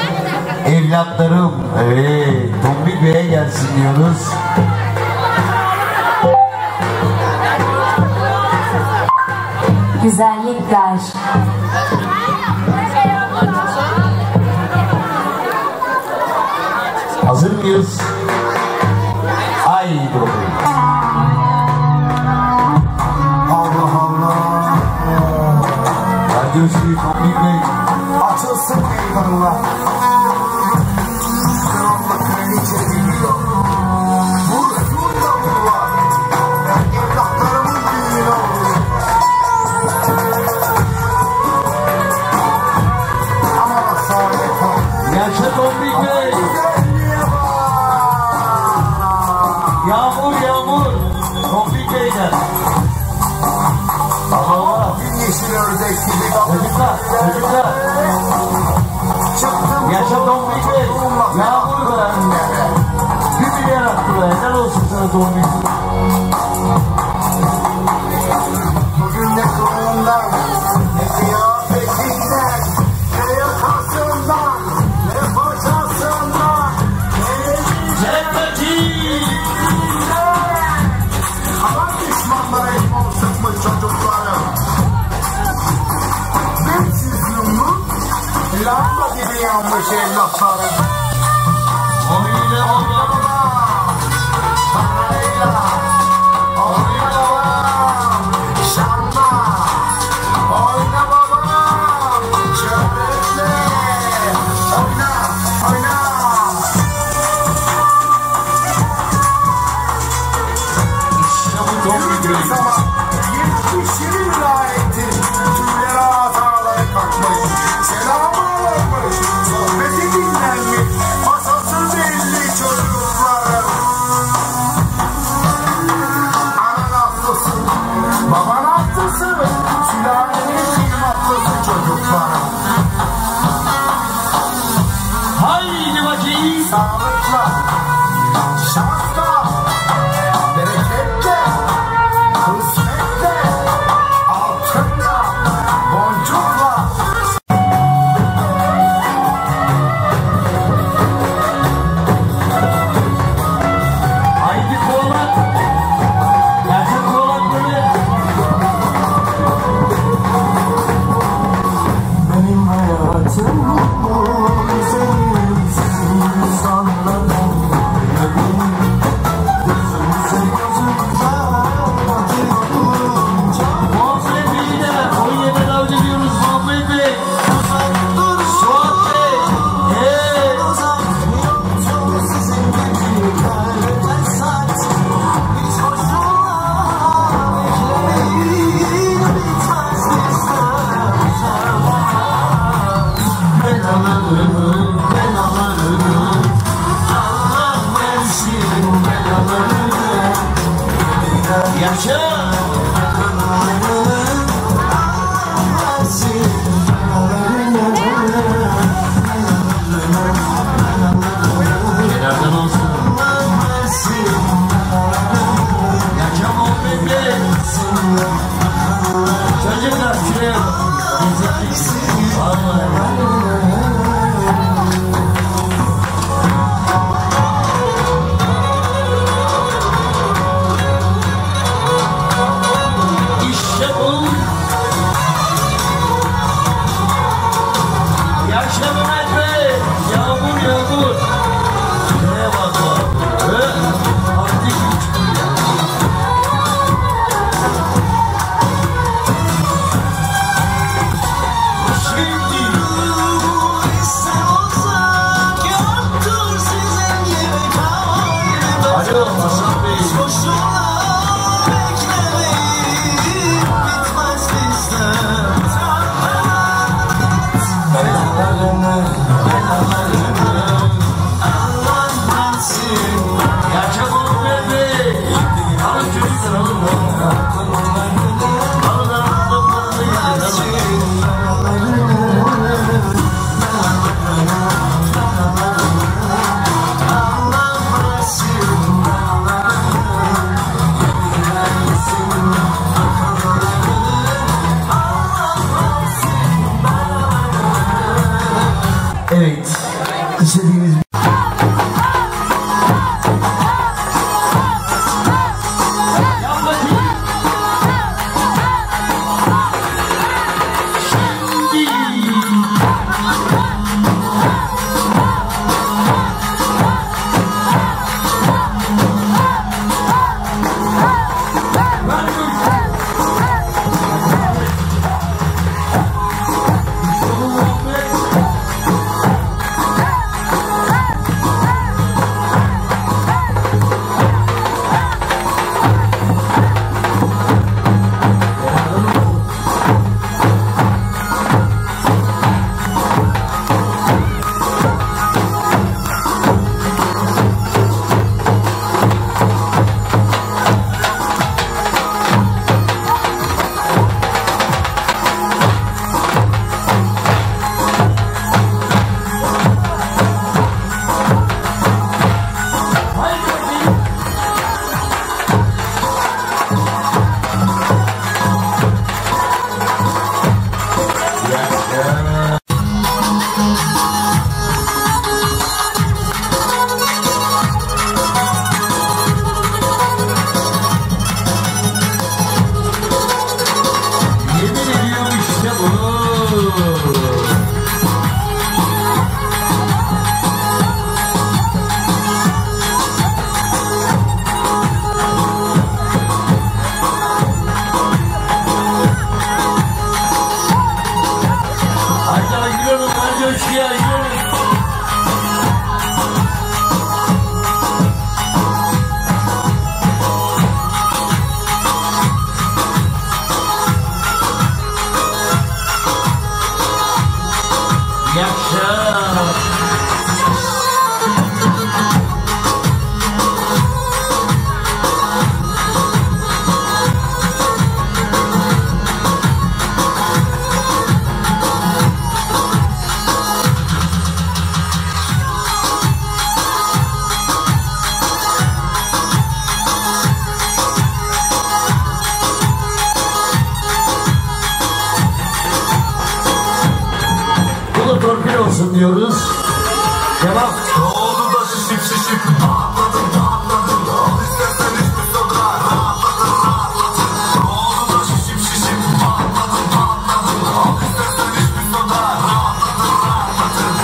Evlatlarım. Evet. Tombik Bey'e gelsin diyoruz. Güzellik der. Hazır mıyız? Ay bakalım. Allah Allah. Radyo Şirin Tombik Bey. Açılsın meydanlar. Krallık kraliçe geliyor. Vursun davullar. Evlatlarımın düğünü olur. Ama saadet ol. Yaşa Tombik Bey. Yağmur yağmur. Tombik Bey'den. Allah. Gün yeşil ördek gibi Çocuklar, çocuklar. çıktım. Yaşa Tombik Bey. Yağmur da. Bir milyar attı be. Helal olsun sana Tombik. Bugün ne kılığından, ne kıyafetinden, ne yakasından, ne paçasından, ne alan düşmanlara ekmol sıkmış çocuklarım. Bensiz yumruk, lamba gibi yanmış evlatlarım. Oyna oyna. Parayla, oyna babam, şanla, oyna babam, şöhretle, oyna, oyna. İşte bu Tombik Bey. Zaman 70'li vilayeti tüyleri hazaları kalkmış. Selamı alınmış, sohbeti dinlenmiş, masası belli çocuklarım. sağlıkla, şansla, bereketle, kısmetle, altınla, boncukla. Haydi kovalat. Gerçek kovalat böyle. Benim hayatım bu, sensiz sanmadım. Gözümüze gözümden bakıyorum. Muhabbet Bey'i de 17'de davet ediyoruz Muhabbet Bey. Suat Bey. Uzak yoktu sizin gibi kalbe saat. Hiç boşuna beklemeyin, bitmez bizden. Ben alırım, ben alırım. Allah versin, ben alırım. Yaşa. Nereden olsun? Yaşa Muhabbet Bey. Çocuklar şuraya bak. Vallahi. İşte bu. Yaşa Mehmet Bey. Yağmur yağmur. Şuraya bak bak. Aktif güç. Şimdi. Alo Hasan Bey. Yaşa Muhabbet Bey. Alın çocuklar alın. Alın Evet, istediğiniz Hayırlı olsun diyoruz. Devam. Oldu da şişip şişip patladım patladım. Al istersen hiçbir soda rahatladım rahatladım. Oldu da şişip şişip patladım patladım. Al istersen hiçbir soda rahatladım rahatladım.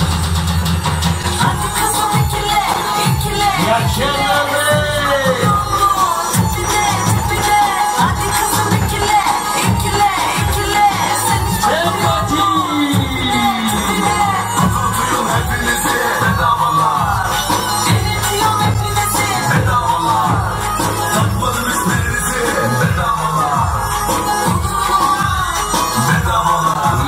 Hadi kızım ikile, ikile. Yaşanalım. Tipine, hadi kızım ikile, ikile, ikile. Sen hiç Tutuyorum hepinizi bedavalar. delirtiyorsun hepinizi. Bedavalar. Takmadım hiçbirinizi bedavalar. Bedavalar.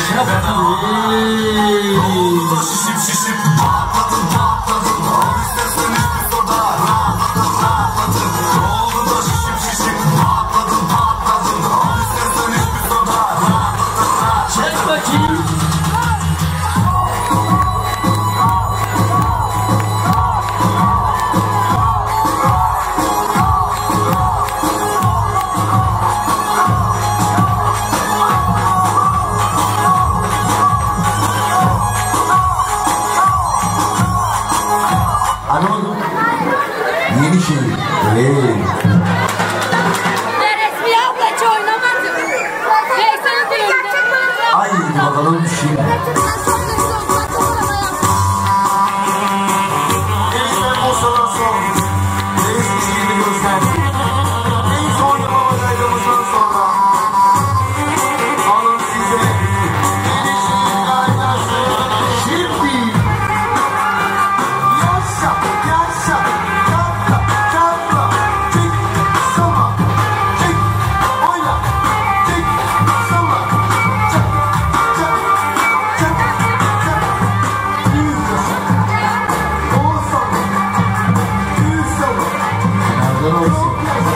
Oldu da şişip şişip patladım patladım. Al istersen hiçbir soda rahatladım rahatladım. Oldu da şişip şişip patladım patladım. Al istersen hiçbir soda rahatladım rahatladım. Çek bakayım. Anıl Yenişehir. Ben resmi abla hiç oynamadım. Neyse düğünde. Haydi bakalım şimdi. Gençler Bursa'dan sonra Deniz ilgili gösterdi. En son yapamadıklarımızdan sonra alın size Yenişehir kaynası. Şimdi yaşa yaşa çatla çatla çık sama çık oyna çık sama çak çak çak çak yüz yaşa on sama yüz sama Nereden olsun?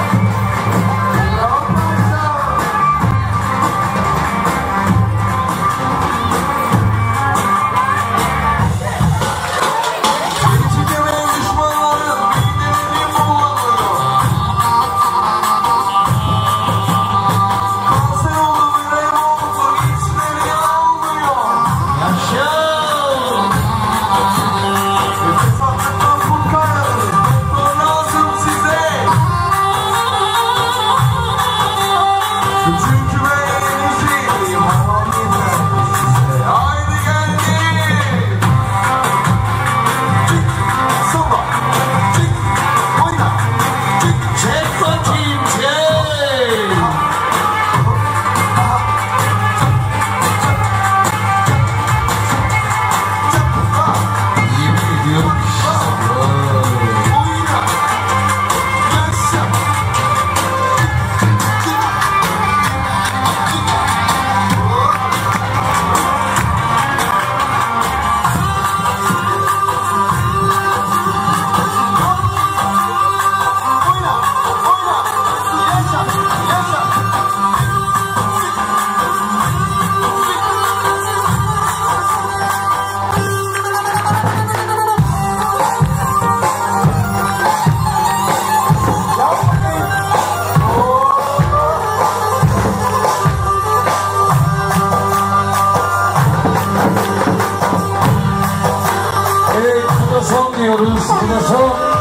Çek bakayım çek. Yemin ediyorum ki evet, bu da son diyoruz. Bu da son.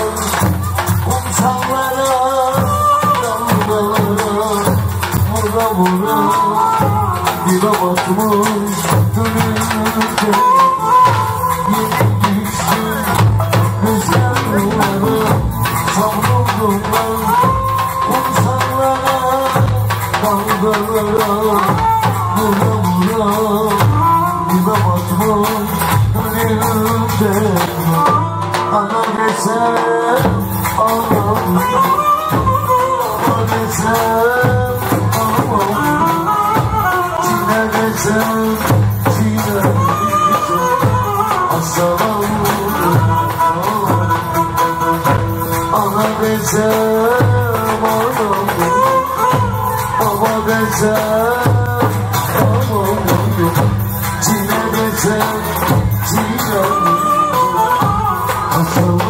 kumsallara, dalgalara vura vura dibe batmış gönlümde. Yeni düştüm rüzgarlara, savruldum ben kumsallara, dalgalara vura vura dibe batmış gönlümde. Ana desem ağlam, ana desem ağlam, çile desem çile, aslan ana desem ağlam, baba desem ağlam, çile desem çile, aslan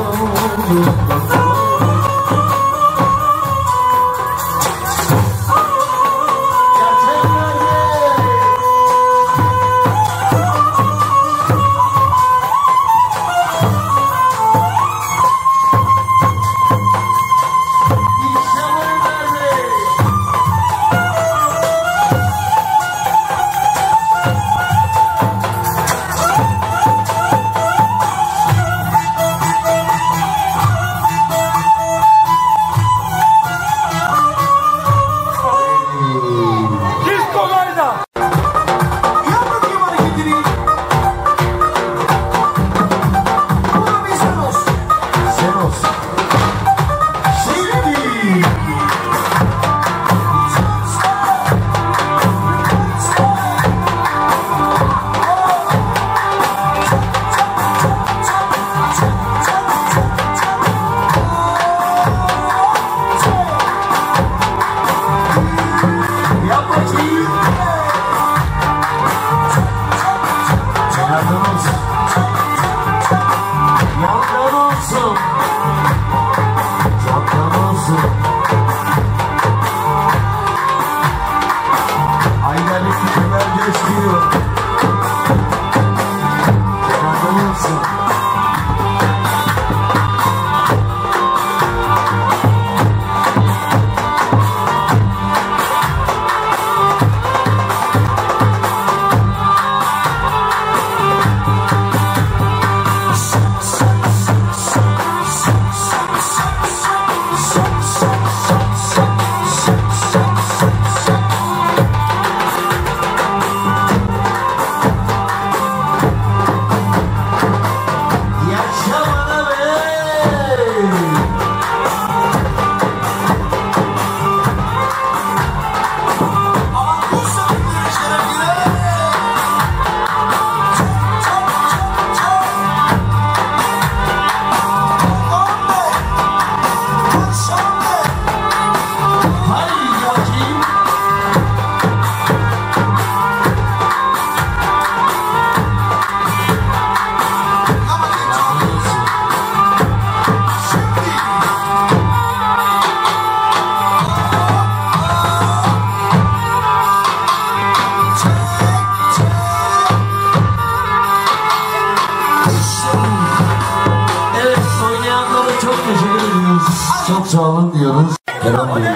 çok sağ olun diyoruz. Kerem Bey.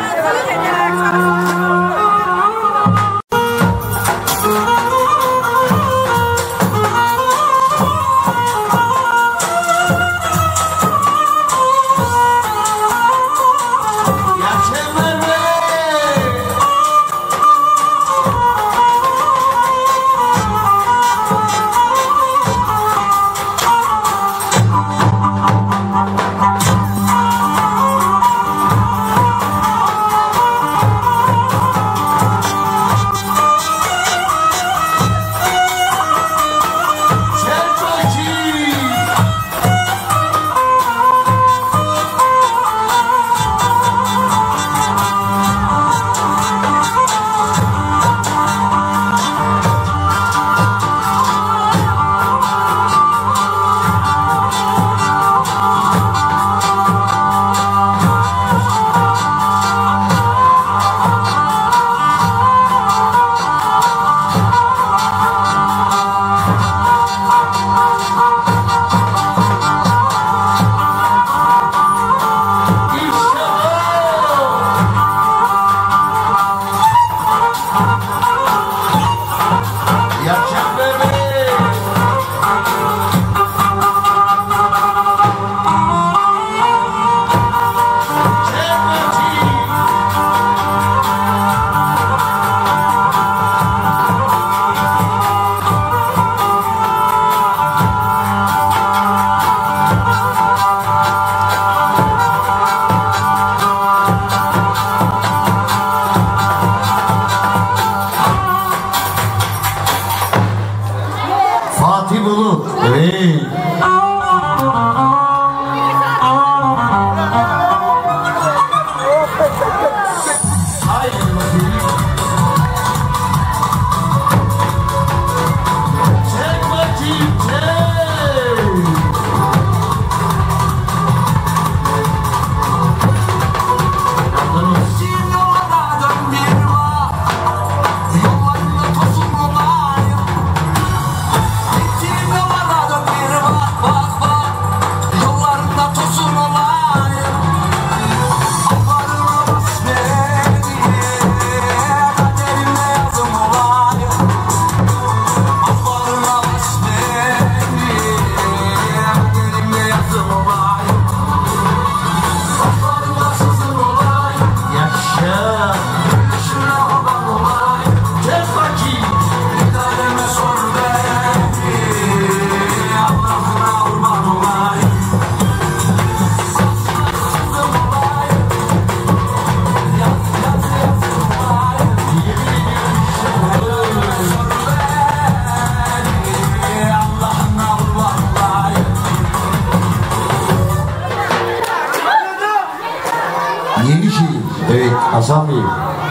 Yenişehir. Evet, Hasan Bey.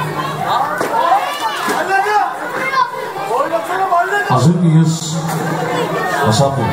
Hazır mıyız? Hasan Bey.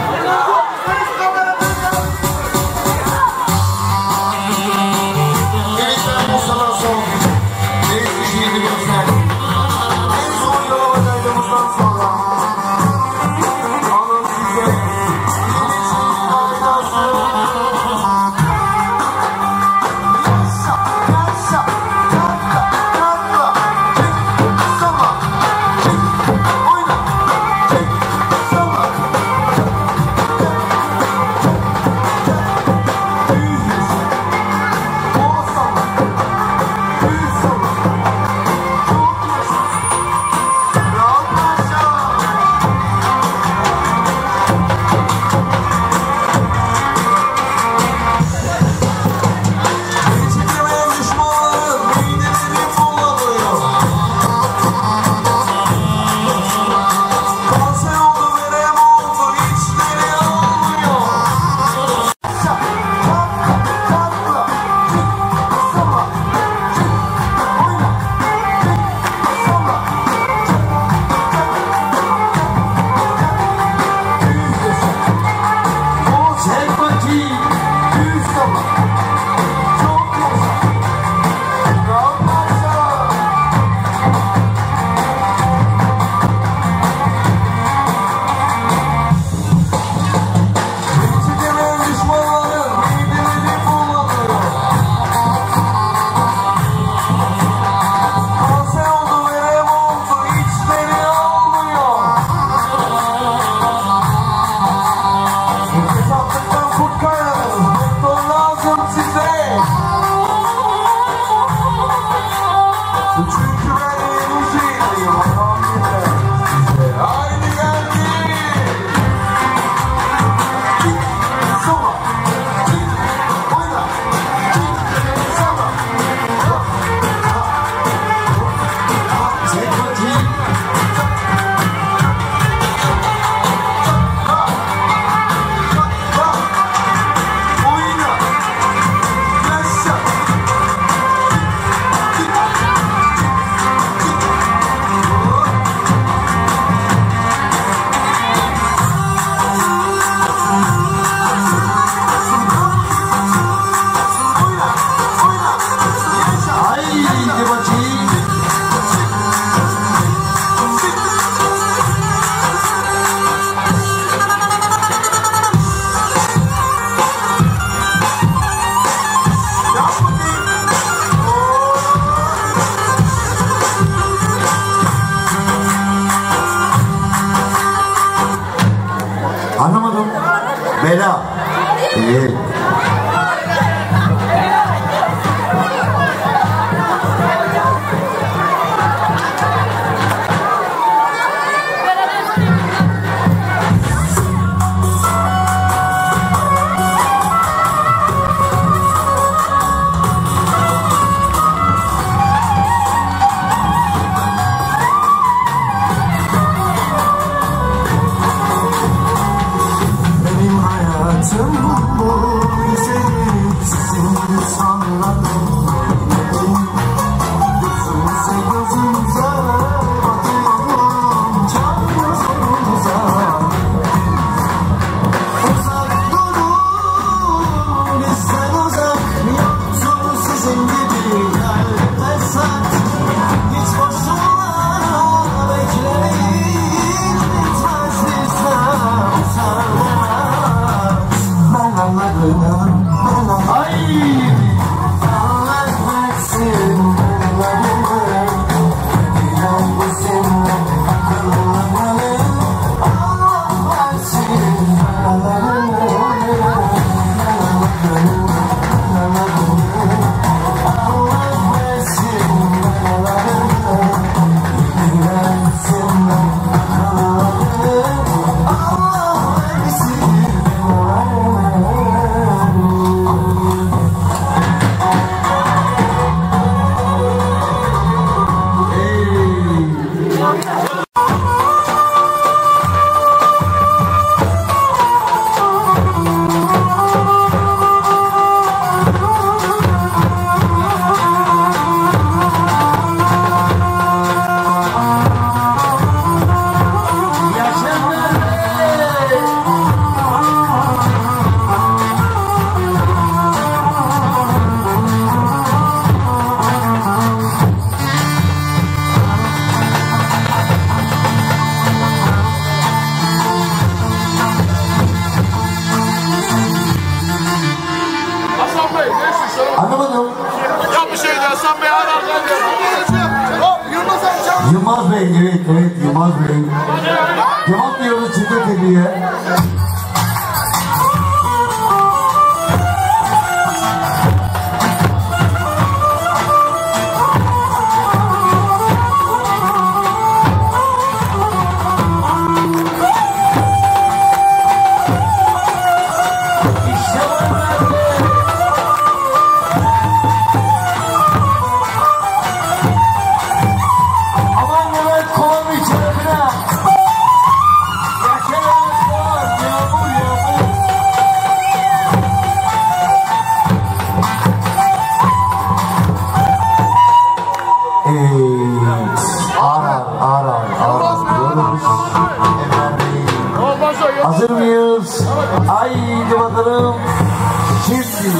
Tanımadım. Ya bir şey dersen be adam. Yılmaz Bey, evet Yılmaz Bey. Cevap diyoruz Çiğdem Teli'ye. Hazır mıyız? Haydi bakalım. Şimdi.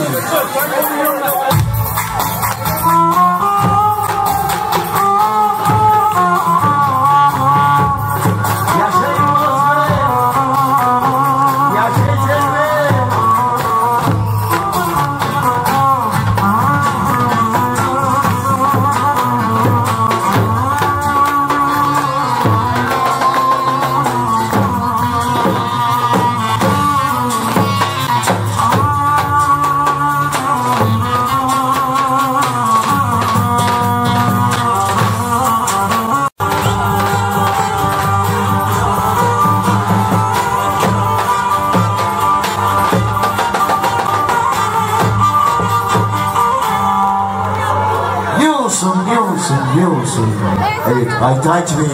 Biliyor musun? Evet, Aytaç Bey.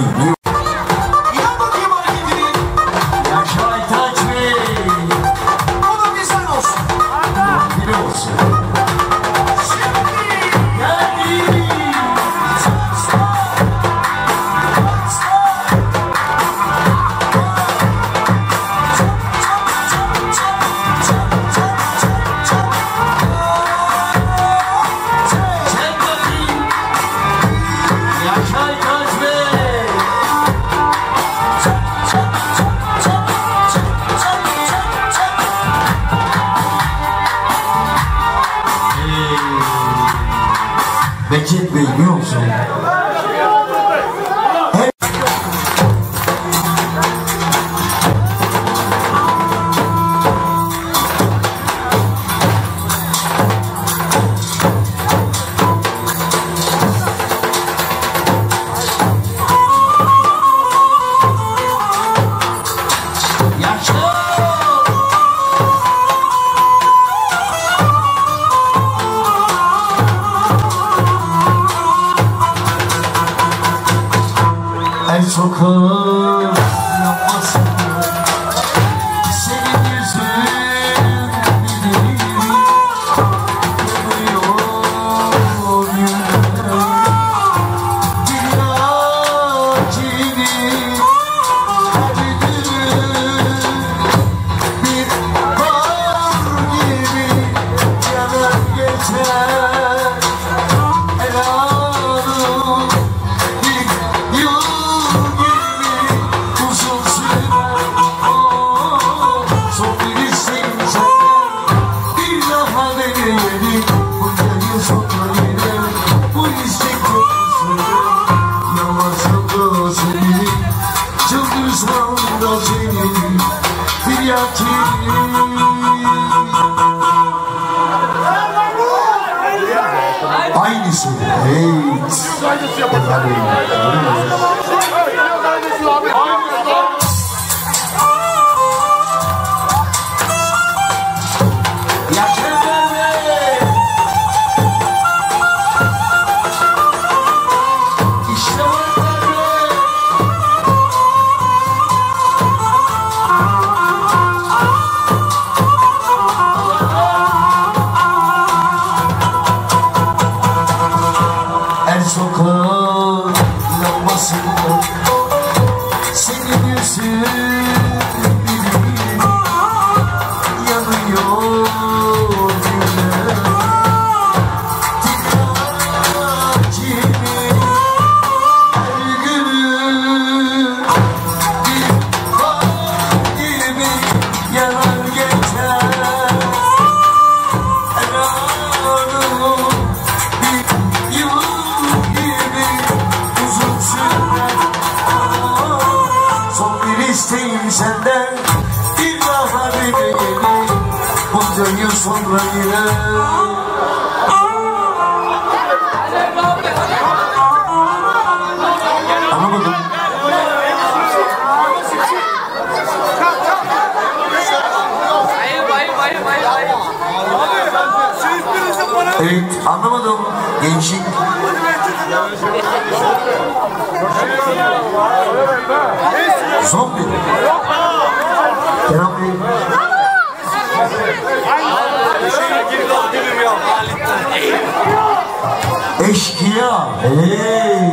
Yaşa Aytaç Bey. O da bizden olsun. Biliyor musun? Bekir Bey biliyor musun? Sokağın yapmasın senin yüzün bilirim yanıyor yüreğim dünyacını her gün bir kar gibi yanar geçer elanım bir yıl aynısı. Sokağın lambasında senin yüzün bilirim yanıyor yüreğim dikkatimi her günüm bir kar gibi yanar geçer elanım Anlamadım. Evet, anlamadım. Gençlik. Zombi. Kenan Bey. Eşkıya. Hey.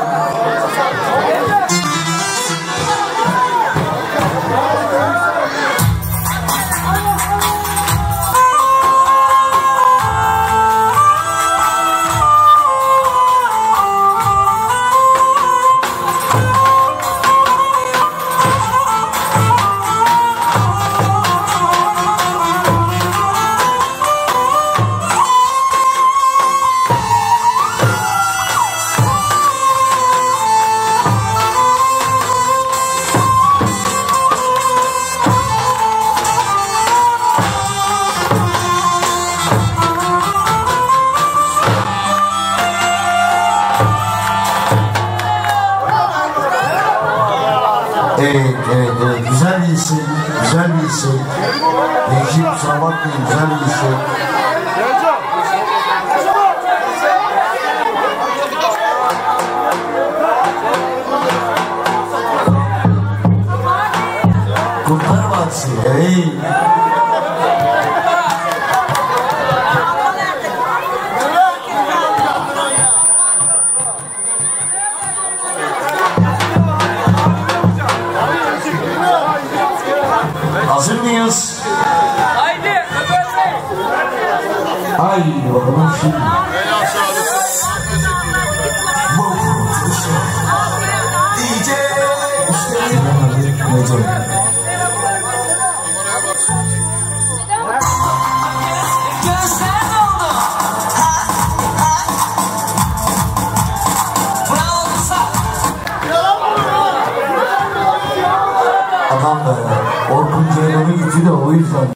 Evet. Güzel bir isim. Gençlik kusura bakmayın, güzel bir isim. Kurtlar Vadisi. Hey. Hazır mıyız? Haydi. Haydi bakalım şimdi. DJ. Adam da Orkun Ceylan'a gitti de o yüzden.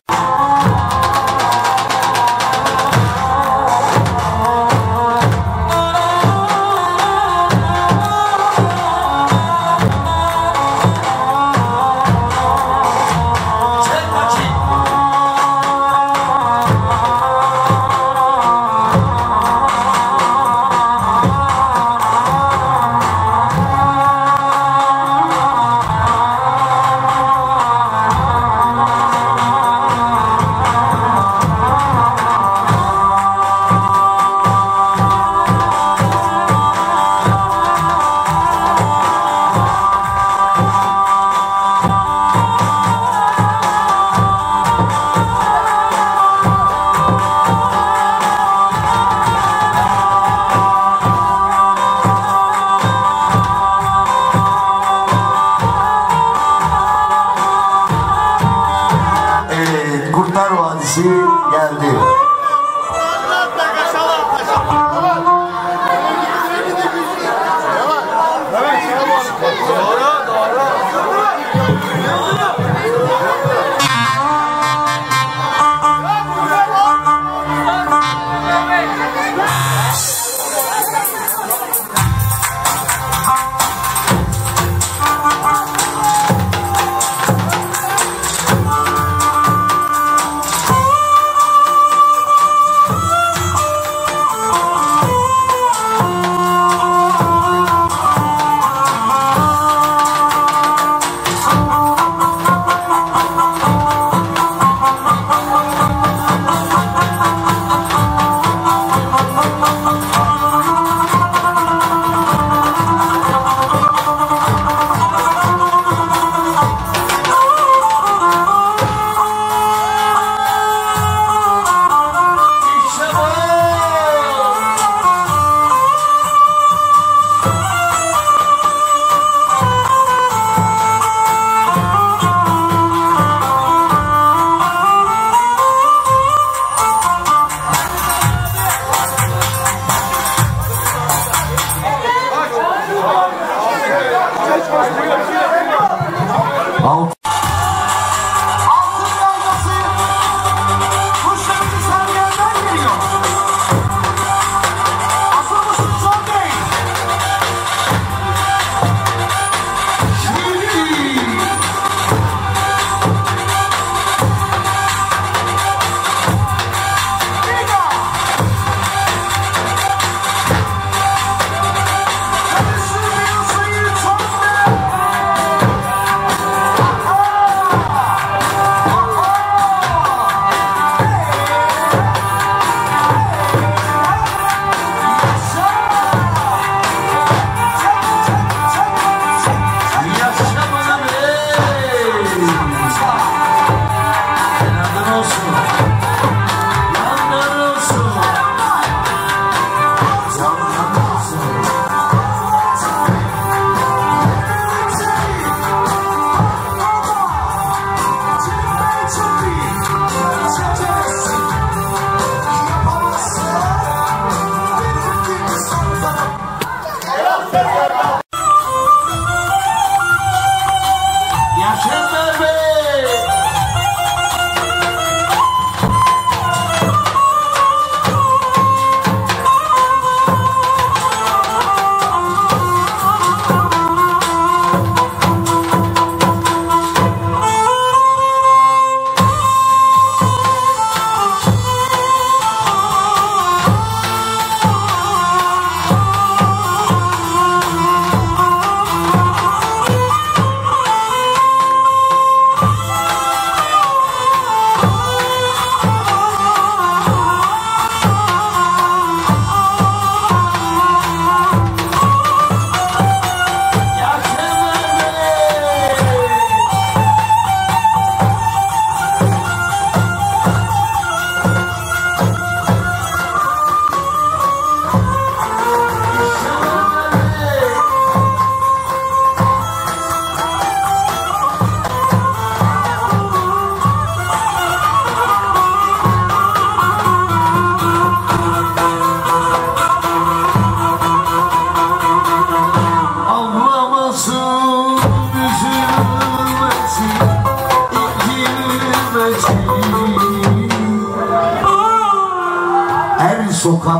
Kurtlar Vadisi geldi.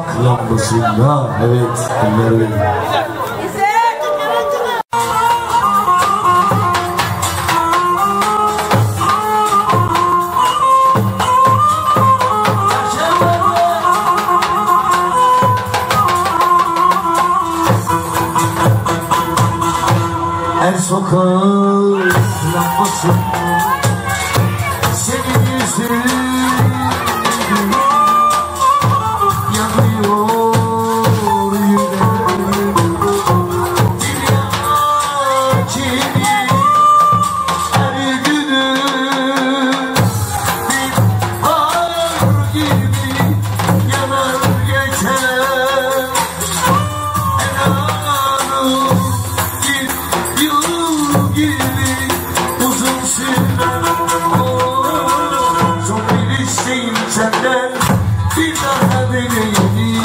lambasında. Evet, bunlar benim. Her sokak lambası senin yüzün yanıyor yüreğim. Dünya kimi her günü bir bahar gibi yanar geçer. Yıl gibi uzun süren son bir isteğim senden bir daha deneyim.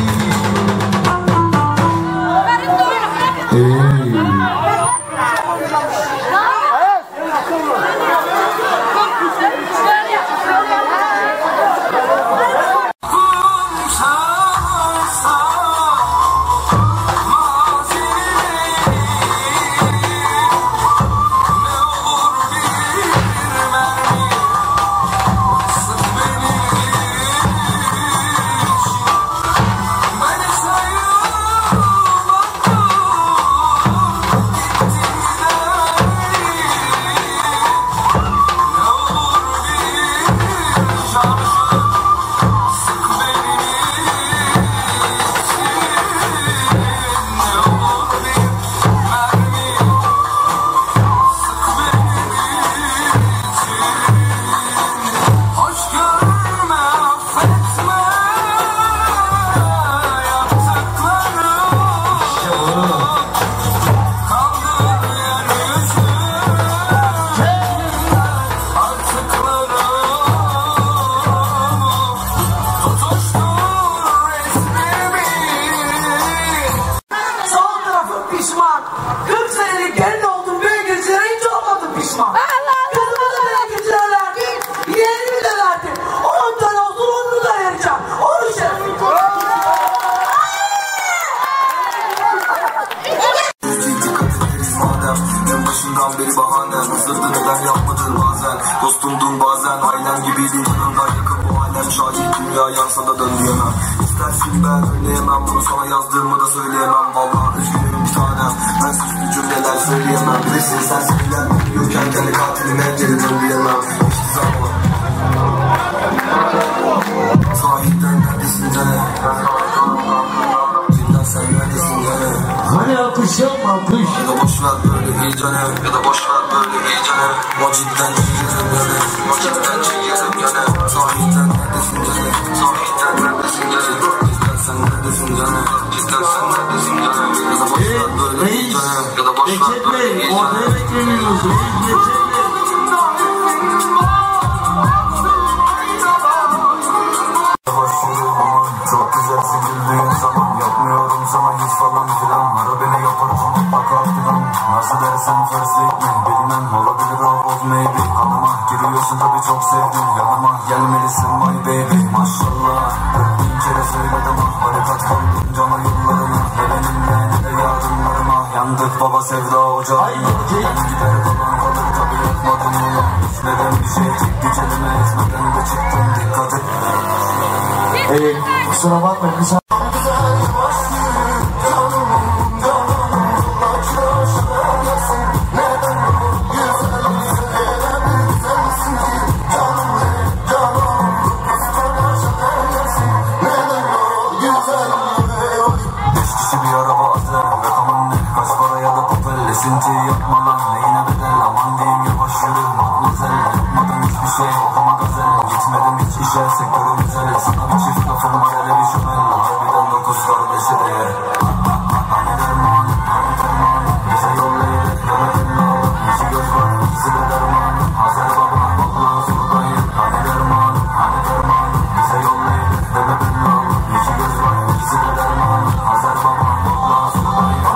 Beri bahanem hızırdı neden yapmadın bazen. Dostumdun bazen ailen gibiydin yanımda yakın bu alem şahit. Dünya yansa da dön diyemem. İstersin ben önleyemem bunu sana yazdığımı da söyleyemem. Vallahi üzgünüm bir tanem ben süslü cümleler söyleyemem. Bilirsin sen sevilen biliyorken kendi katiline geri dön diyemem. Hiçbir zaman sahiden neredesin canım? Cidden sen neredesin canım? Hani alkış yapma alkış. Ya da boşver böyle iyicene. Ya da boşver böyle iyicene. O cidden çiğyerim yani. O cidden çiğyerim yani. Sahiden neredesin canım? Sahiden neredesin canım? Cidden sen neredesin canım? Cidden sen neredesin canım? Ya da boşver böyle iyicene. Ya da boşver böyle iyicene. Ortaya beklemiyoruz. Çok güzelsin güldüğün zaman. Yapmıyorum sana hiç falan filan. Ara beni yaparım mutlaka filan. Nasıl dersen first date mi bilmem. Olabilir of maybe. Kanıma giriyorsun tabi çok sevdim. Yanıma gelmelisin my baby. Maşallah 40.000 kere söyledim ah. Barikat koydum cama yıllarıma. Ne benimle ne de yardımlarıma. Yandık baba sevda ocağına. Ben gider kalan kalır tabi yapmadım bunu. İçmeden bir şey tek bir kelime etmeden de çıktım dikkat et. Kusura bakma kısa. Esinti yapma lan neyine bedel. Aman diyeyim yavaş yürü matmazel. Yapmadım hiçbir şey okuma gazel. Gitmedim hiç işe sektörü güzel. Sana bir çift lafım var hele bir şümel. Harbiden 9 kardeşi değer. Hani derman hani derman. Bize yollayır demedim ne olur. İki göz var ikisi de derman. Hazır baba vallahi surdayım. Hani derman hani derman. Bize yollayır demedim ne olur. İki göz var ikisi de derman. Hazır baba vallahi surdayım.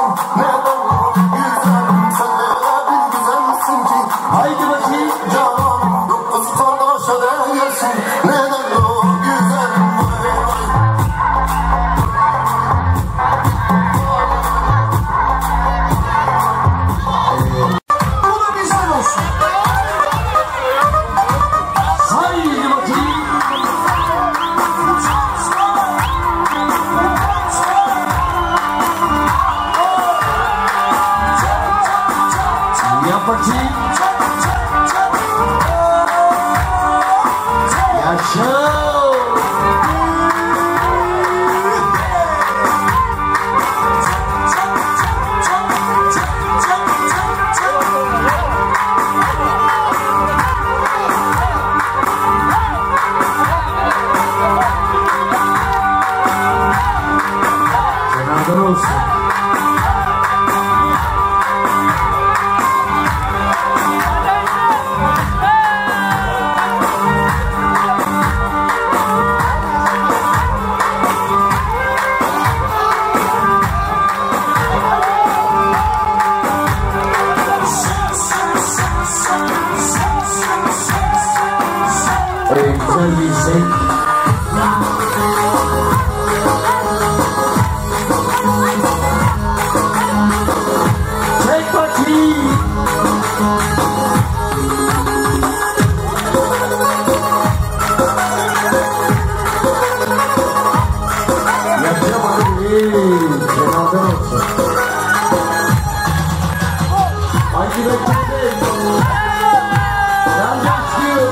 Haydi bakayım. güzel bir zevk. Çek bakayım. Yaşamadım iyi. Cenazem olsun. Hangi bekledin? Yandan çıkıyor.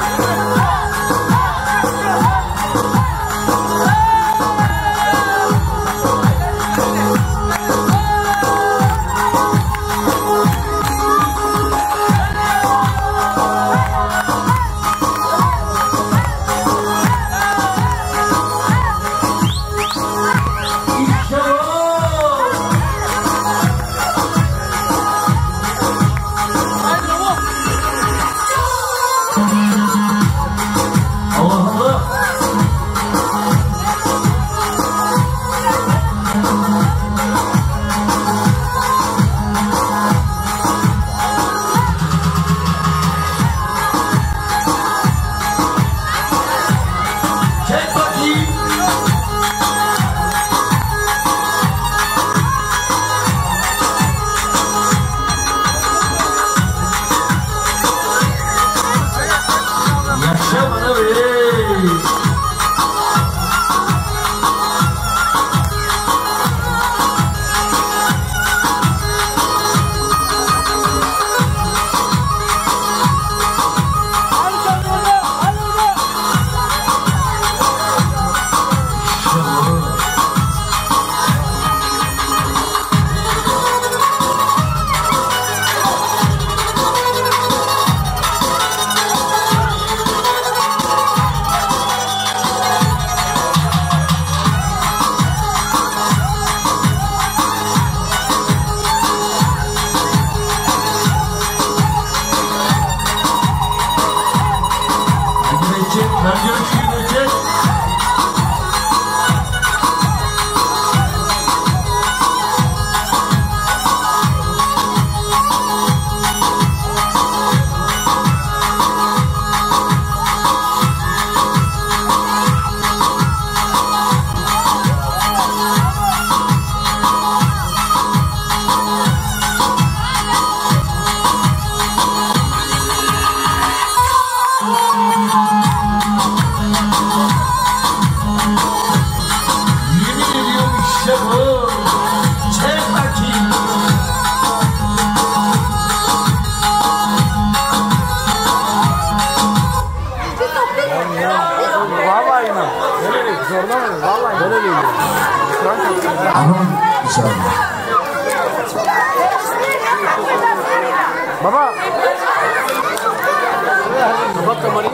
Aman inşallah. Baba. Kapat kamerayı.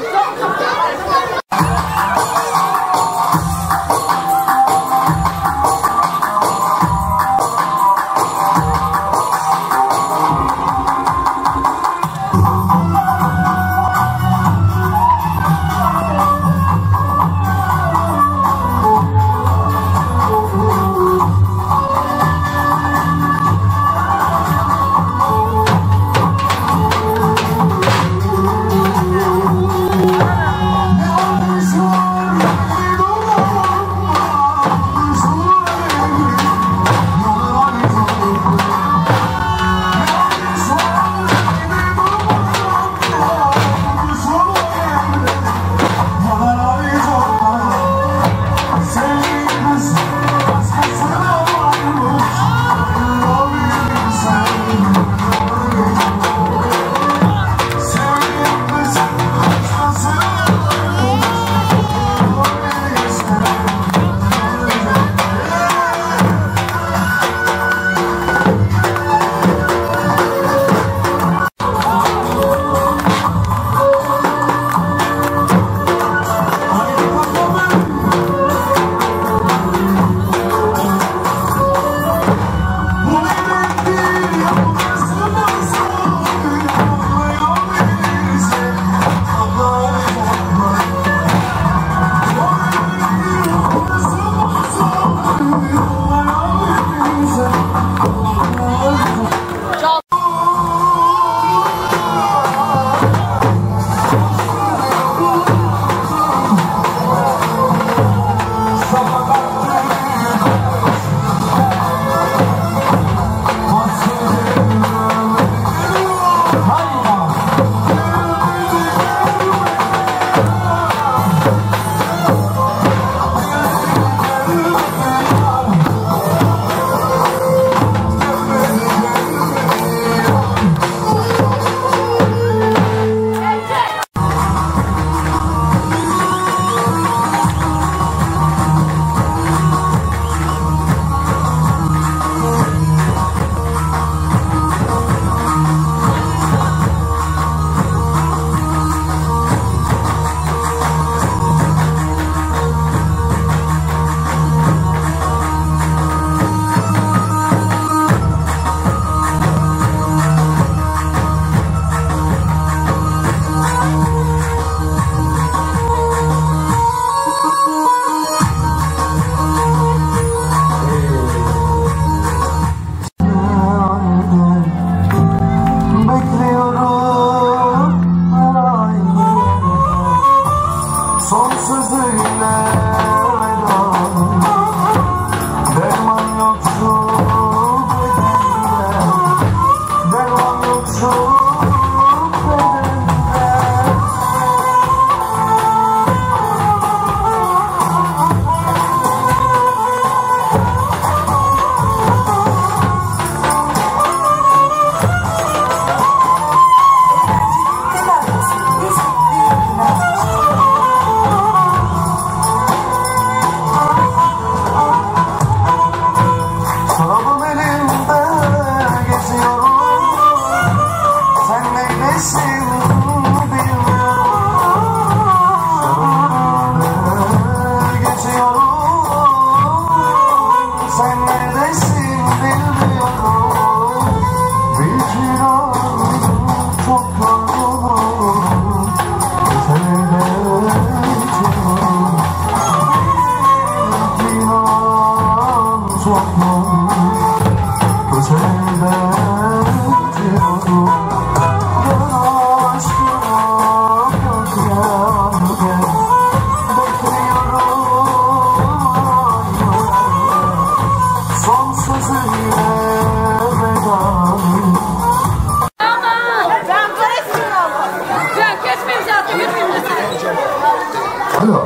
Alo.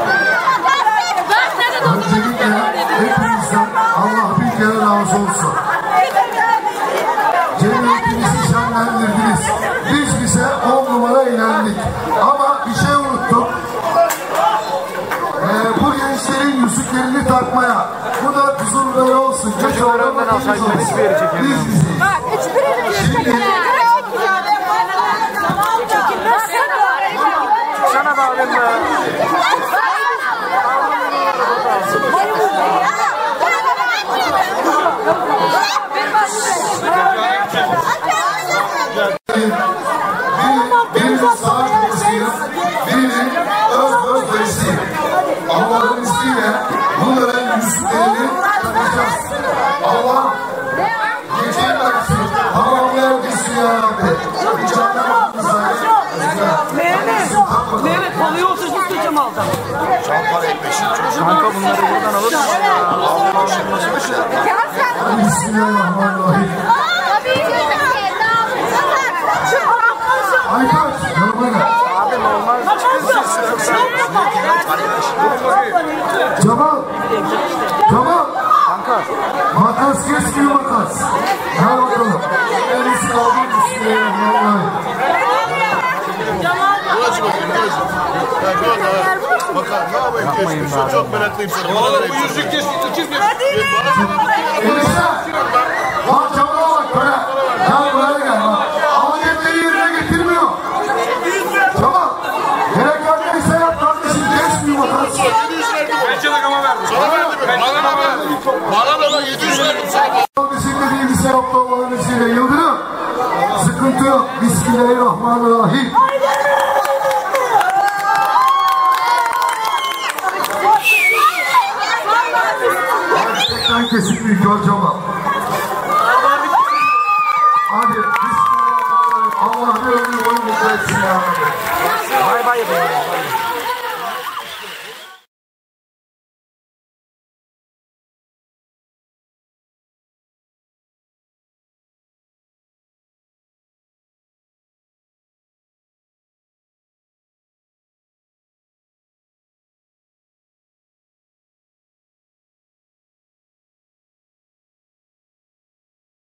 Öncelikle hepinizden Allah bir kere razı olsun. Cemiyetimizi şenlendirdiniz. Biz bize 10 numara eğlendik. Ama bir şey unuttuk. Bu gençlerin yüzüklerini takmaya. Bu da huzurları olsun. Geç orandan alsaydı ben hiçbir yere çekemem. Şimdi sana bağlayayım ya. birinin sağ kafasıyla, birinin öz verisiyle. Allah'ın izniyle bunların yüzüklerini takacağız. Allah geceyi versin, tamamlayan gitsin ya Rabbi. Mehmet balığı olsa hiç tutacağım alacağım. Şampanya ekmeşin çocuğu. Kanka bunları buradan alalım. Bismillahirrahmanirrahim. Aytaç, yanıma gel. Abi normal. Cemal. Cemal. Kanka. Makas kesmiyor makas. Gel bakalım. Elisi kaldı. Bismillahirrahmanirrahim. Burası bakayım, burası. Bakalım, ne yapayım kesmiş. Çok meraklıyım sana. Oğlum bu yüzük kesmiş, kesmiş. Elisa. Bak Cemal'a bak böyle. Gel buraya gel bak. Ameliyatları yerine getirmiyor. Cemal. Gereken neyse yap kardeşim. Kesmiyor makas. Ben çalakama verdim. Sana verdim. Bana verdim. Bana da 700 verdim sana. Bizim dediğimizi yaptı Allah'ın izniyle. Yıldırım. Sıkıntı yok. Bismillahirrahmanirrahim. Gerçekten kesinlikle göreceğim. Hadi bismillahirrahmanirrahim. Allah bir ömür boyu mutlu etsin ya. Bay bay yapalım.